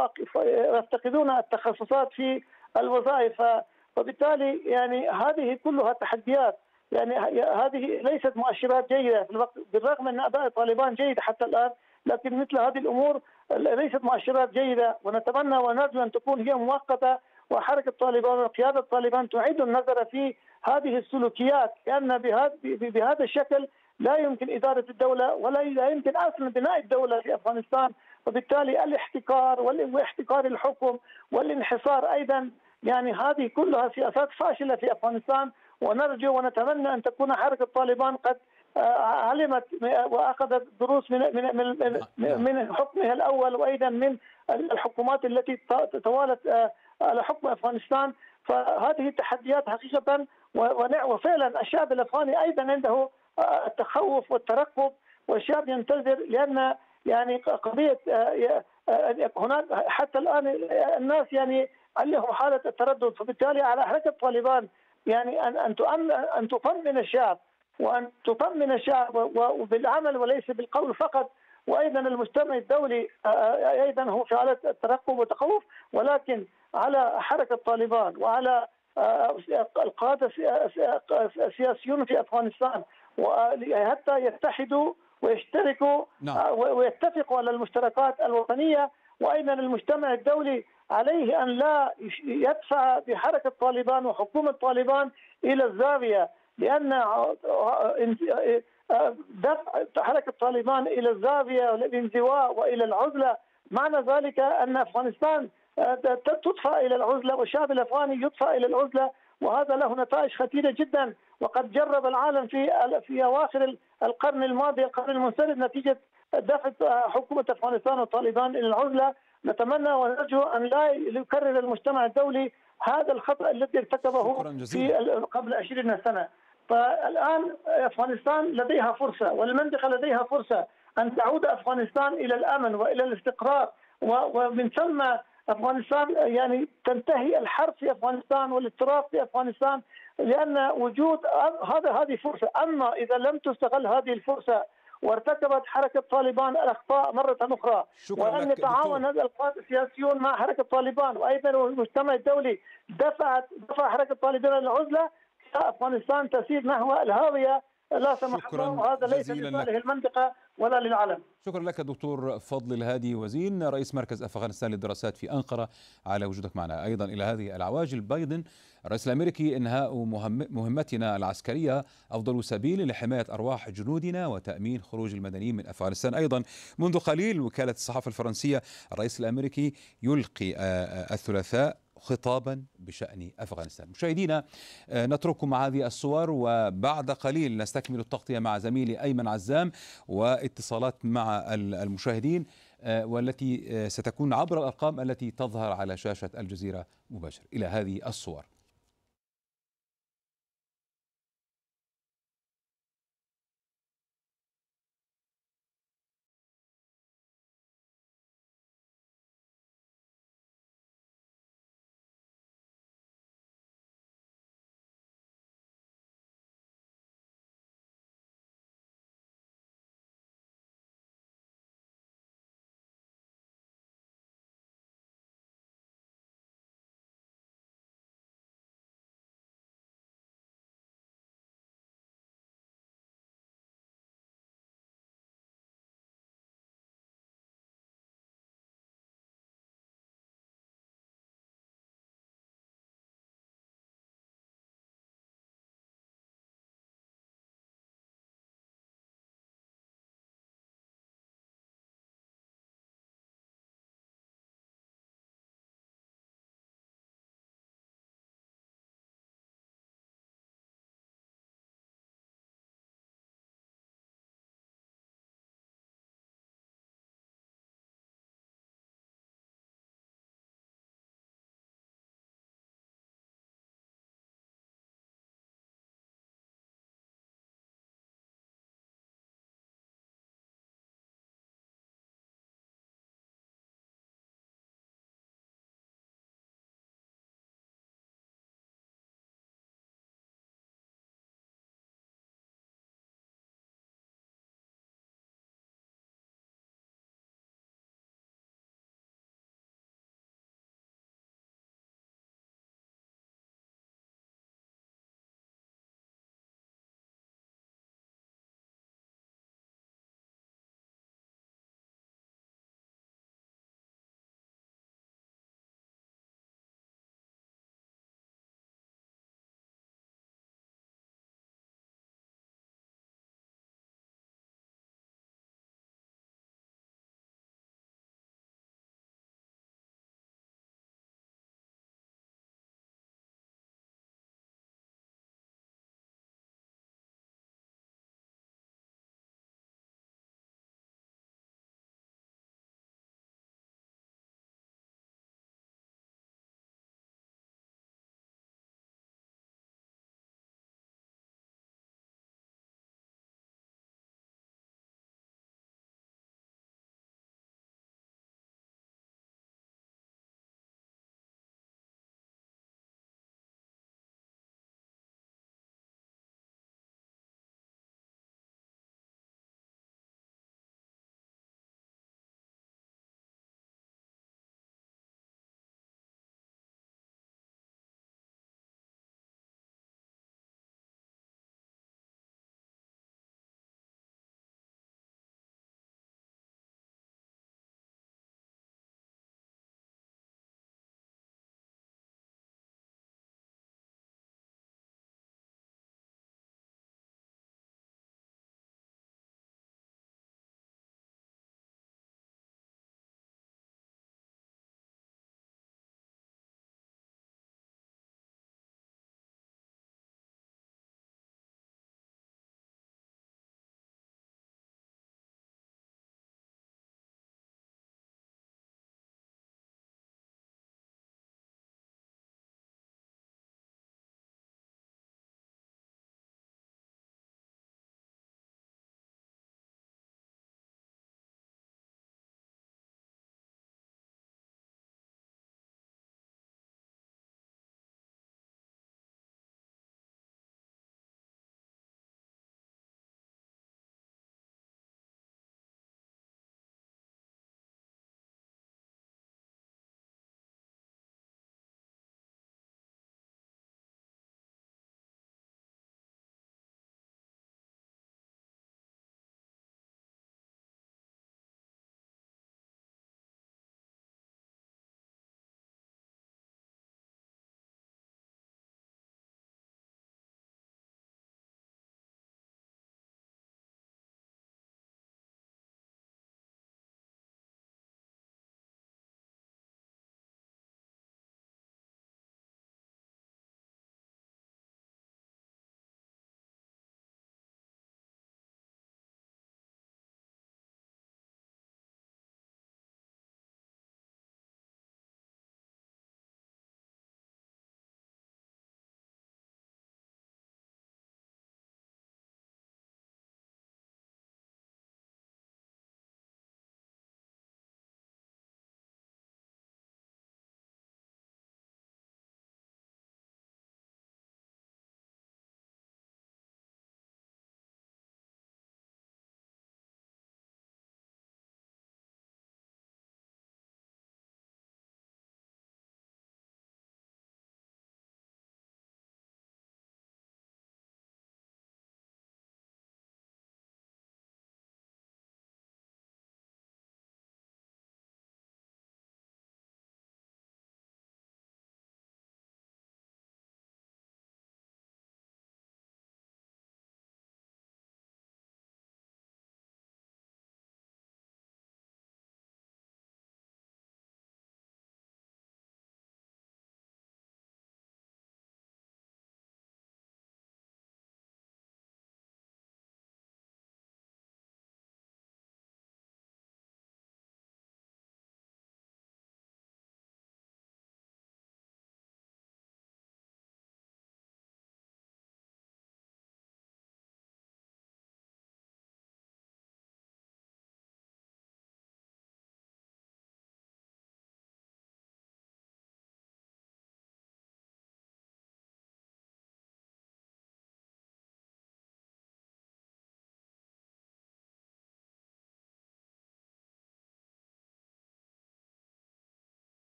يفتقدون التخصصات في الوظائف. وبالتالي يعني هذه كلها تحديات، يعني هذه ليست مؤشرات جيدة في الوقت، بالرغم أن أداء طالبان جيد حتى الآن، لكن مثل هذه الأمور ليست مؤشرات جيدة. ونتمنى ونرجو أن تكون هي مؤقتة، وحركة طالبان وقيادة طالبان تعيد النظر في هذه السلوكيات، لأن بهذا الشكل لا يمكن إدارة الدولة، ولا يمكن أصلا بناء الدولة في أفغانستان. وبالتالي الاحتكار واحتكار الحكم والانحصار أيضا، يعني هذه كلها سياسات فاشلة في أفغانستان. ونرجو ونتمنى أن تكون حركة طالبان قد علمت واخذت دروس من من من, من حكمها الاول، وايضا من الحكومات التي توالت على حكم افغانستان. فهذه التحديات حقيقه، وفعلا الشعب الافغاني ايضا عنده التخوف والترقب، والشعب ينتظر، لان يعني قضيه هناك حتى الان الناس يعني لهم حاله التردد. فبالتالي على حركه طالبان يعني ان ان تؤمن ان تطمن الشعب، وأن تطمن الشعب وبالعمل وليس بالقول فقط. وأيضا المجتمع الدولي أيضا هو في حالة الترقب والتخوف، ولكن على حركة طالبان وعلى القادة السياسيون في أفغانستان حتى يتحدوا ويشتركوا ويتفقوا على المشتركات الوطنية. وأيضا المجتمع الدولي عليه أن لا يدفع بحركة طالبان وحكومة طالبان إلى الزاوية، لأن دفع حركة طالبان إلى الزاوية والانزواء وإلى العزلة معنى ذلك أن أفغانستان تدفع إلى العزلة، والشعب الأفغاني يدفع إلى العزلة، وهذا له نتائج خطيرة جدا. وقد جرب العالم في في أواخر القرن الماضي القرن المنصرم نتيجة دفع حكومة أفغانستان والطالبان إلى العزلة. نتمنى ونرجو أن لا يكرر المجتمع الدولي هذا الخطأ الذي ارتكبه في قبل عشرين سنة. فالآن أفغانستان لديها فرصة، والمنطقة لديها فرصة أن تعود أفغانستان إلى الأمن وإلى الاستقرار، ومن ثم أفغانستان يعني تنتهي الحرب في أفغانستان والاضطراب في أفغانستان، لأن وجود هذا هذه فرصة. أما إذا لم تستغل هذه الفرصة وارتكبت حركة طالبان الأخطاء مرة أخرى، وأن يتعاون هذا القادة السياسيون مع حركة طالبان، وأيضا المجتمع الدولي دفعت دفع حركة طالبان العزلة، أفغانستان تسير نحو الهاوية لا سمح الله، وهذا ليس لصالح المنطقة ولا للعالم.
شكرا لك دكتور فضل الهادي وزين، رئيس مركز أفغانستان للدراسات في أنقرة، على وجودك معنا. أيضا إلى هذه العواجل، بايدن الرئيس الأمريكي: إنهاء مهمتنا العسكرية أفضل سبيل لحماية أرواح جنودنا وتأمين خروج المدنيين من أفغانستان. أيضا منذ قليل وكالة الصحافة الفرنسية: الرئيس الأمريكي يلقي الثلاثاء خطابا بشأن أفغانستان. مشاهدينا، نترككم مع هذه الصور، وبعد قليل نستكمل التغطية مع زميلي أيمن عزام واتصالات مع المشاهدين، والتي ستكون عبر الأرقام التي تظهر على شاشة الجزيرة مباشر. إلى هذه الصور.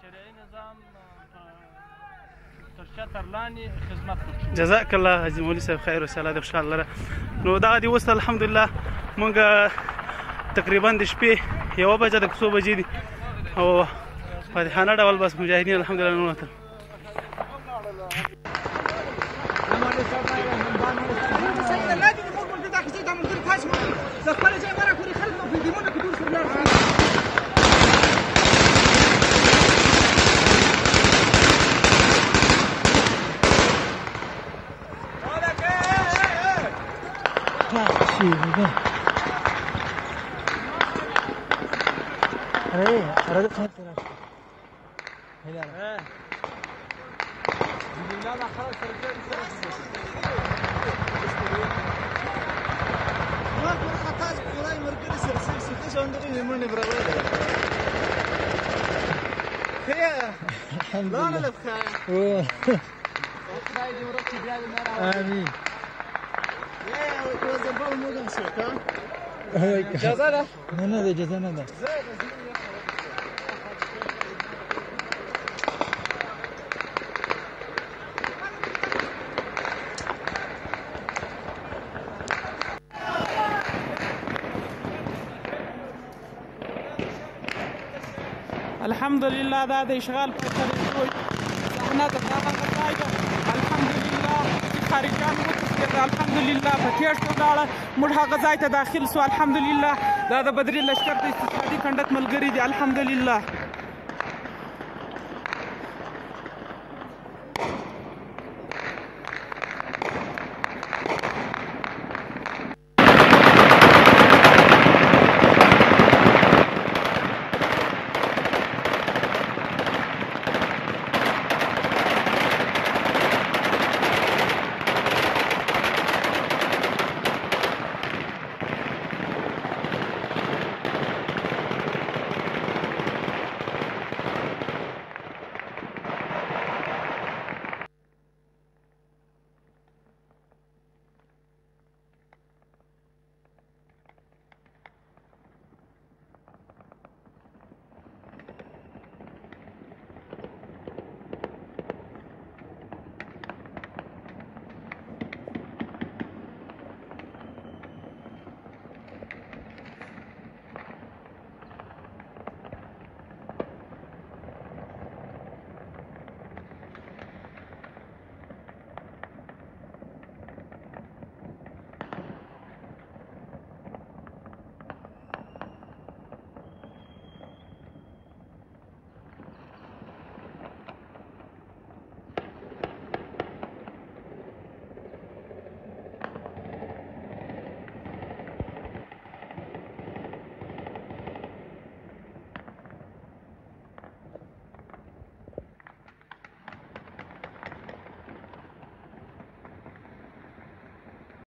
جزاک الله حاجي مولوي صاحب خیر وساله د خوشحال لره. نو دغه دی اوس الحمدلله مونږ تقریبا د شپې یوه بجه د څو بجې دي او فاتحانه ډول بس مجاهدین الحمدلله ننوتل.
آمين.
اجازه ده؟
نه نه ده اجازه نه ده.
الحمدلله دا د اشغال په طریقو صحنه د هغه ځای ده. الحمدلله خارجان وتښتېدل، الحمدلله په تېښته ولاړه، موږ هغه ځای ته داخل سو. الحمدلله دا د بدري لښکر د استشهادي کنډک ملګري دي. الحمدلله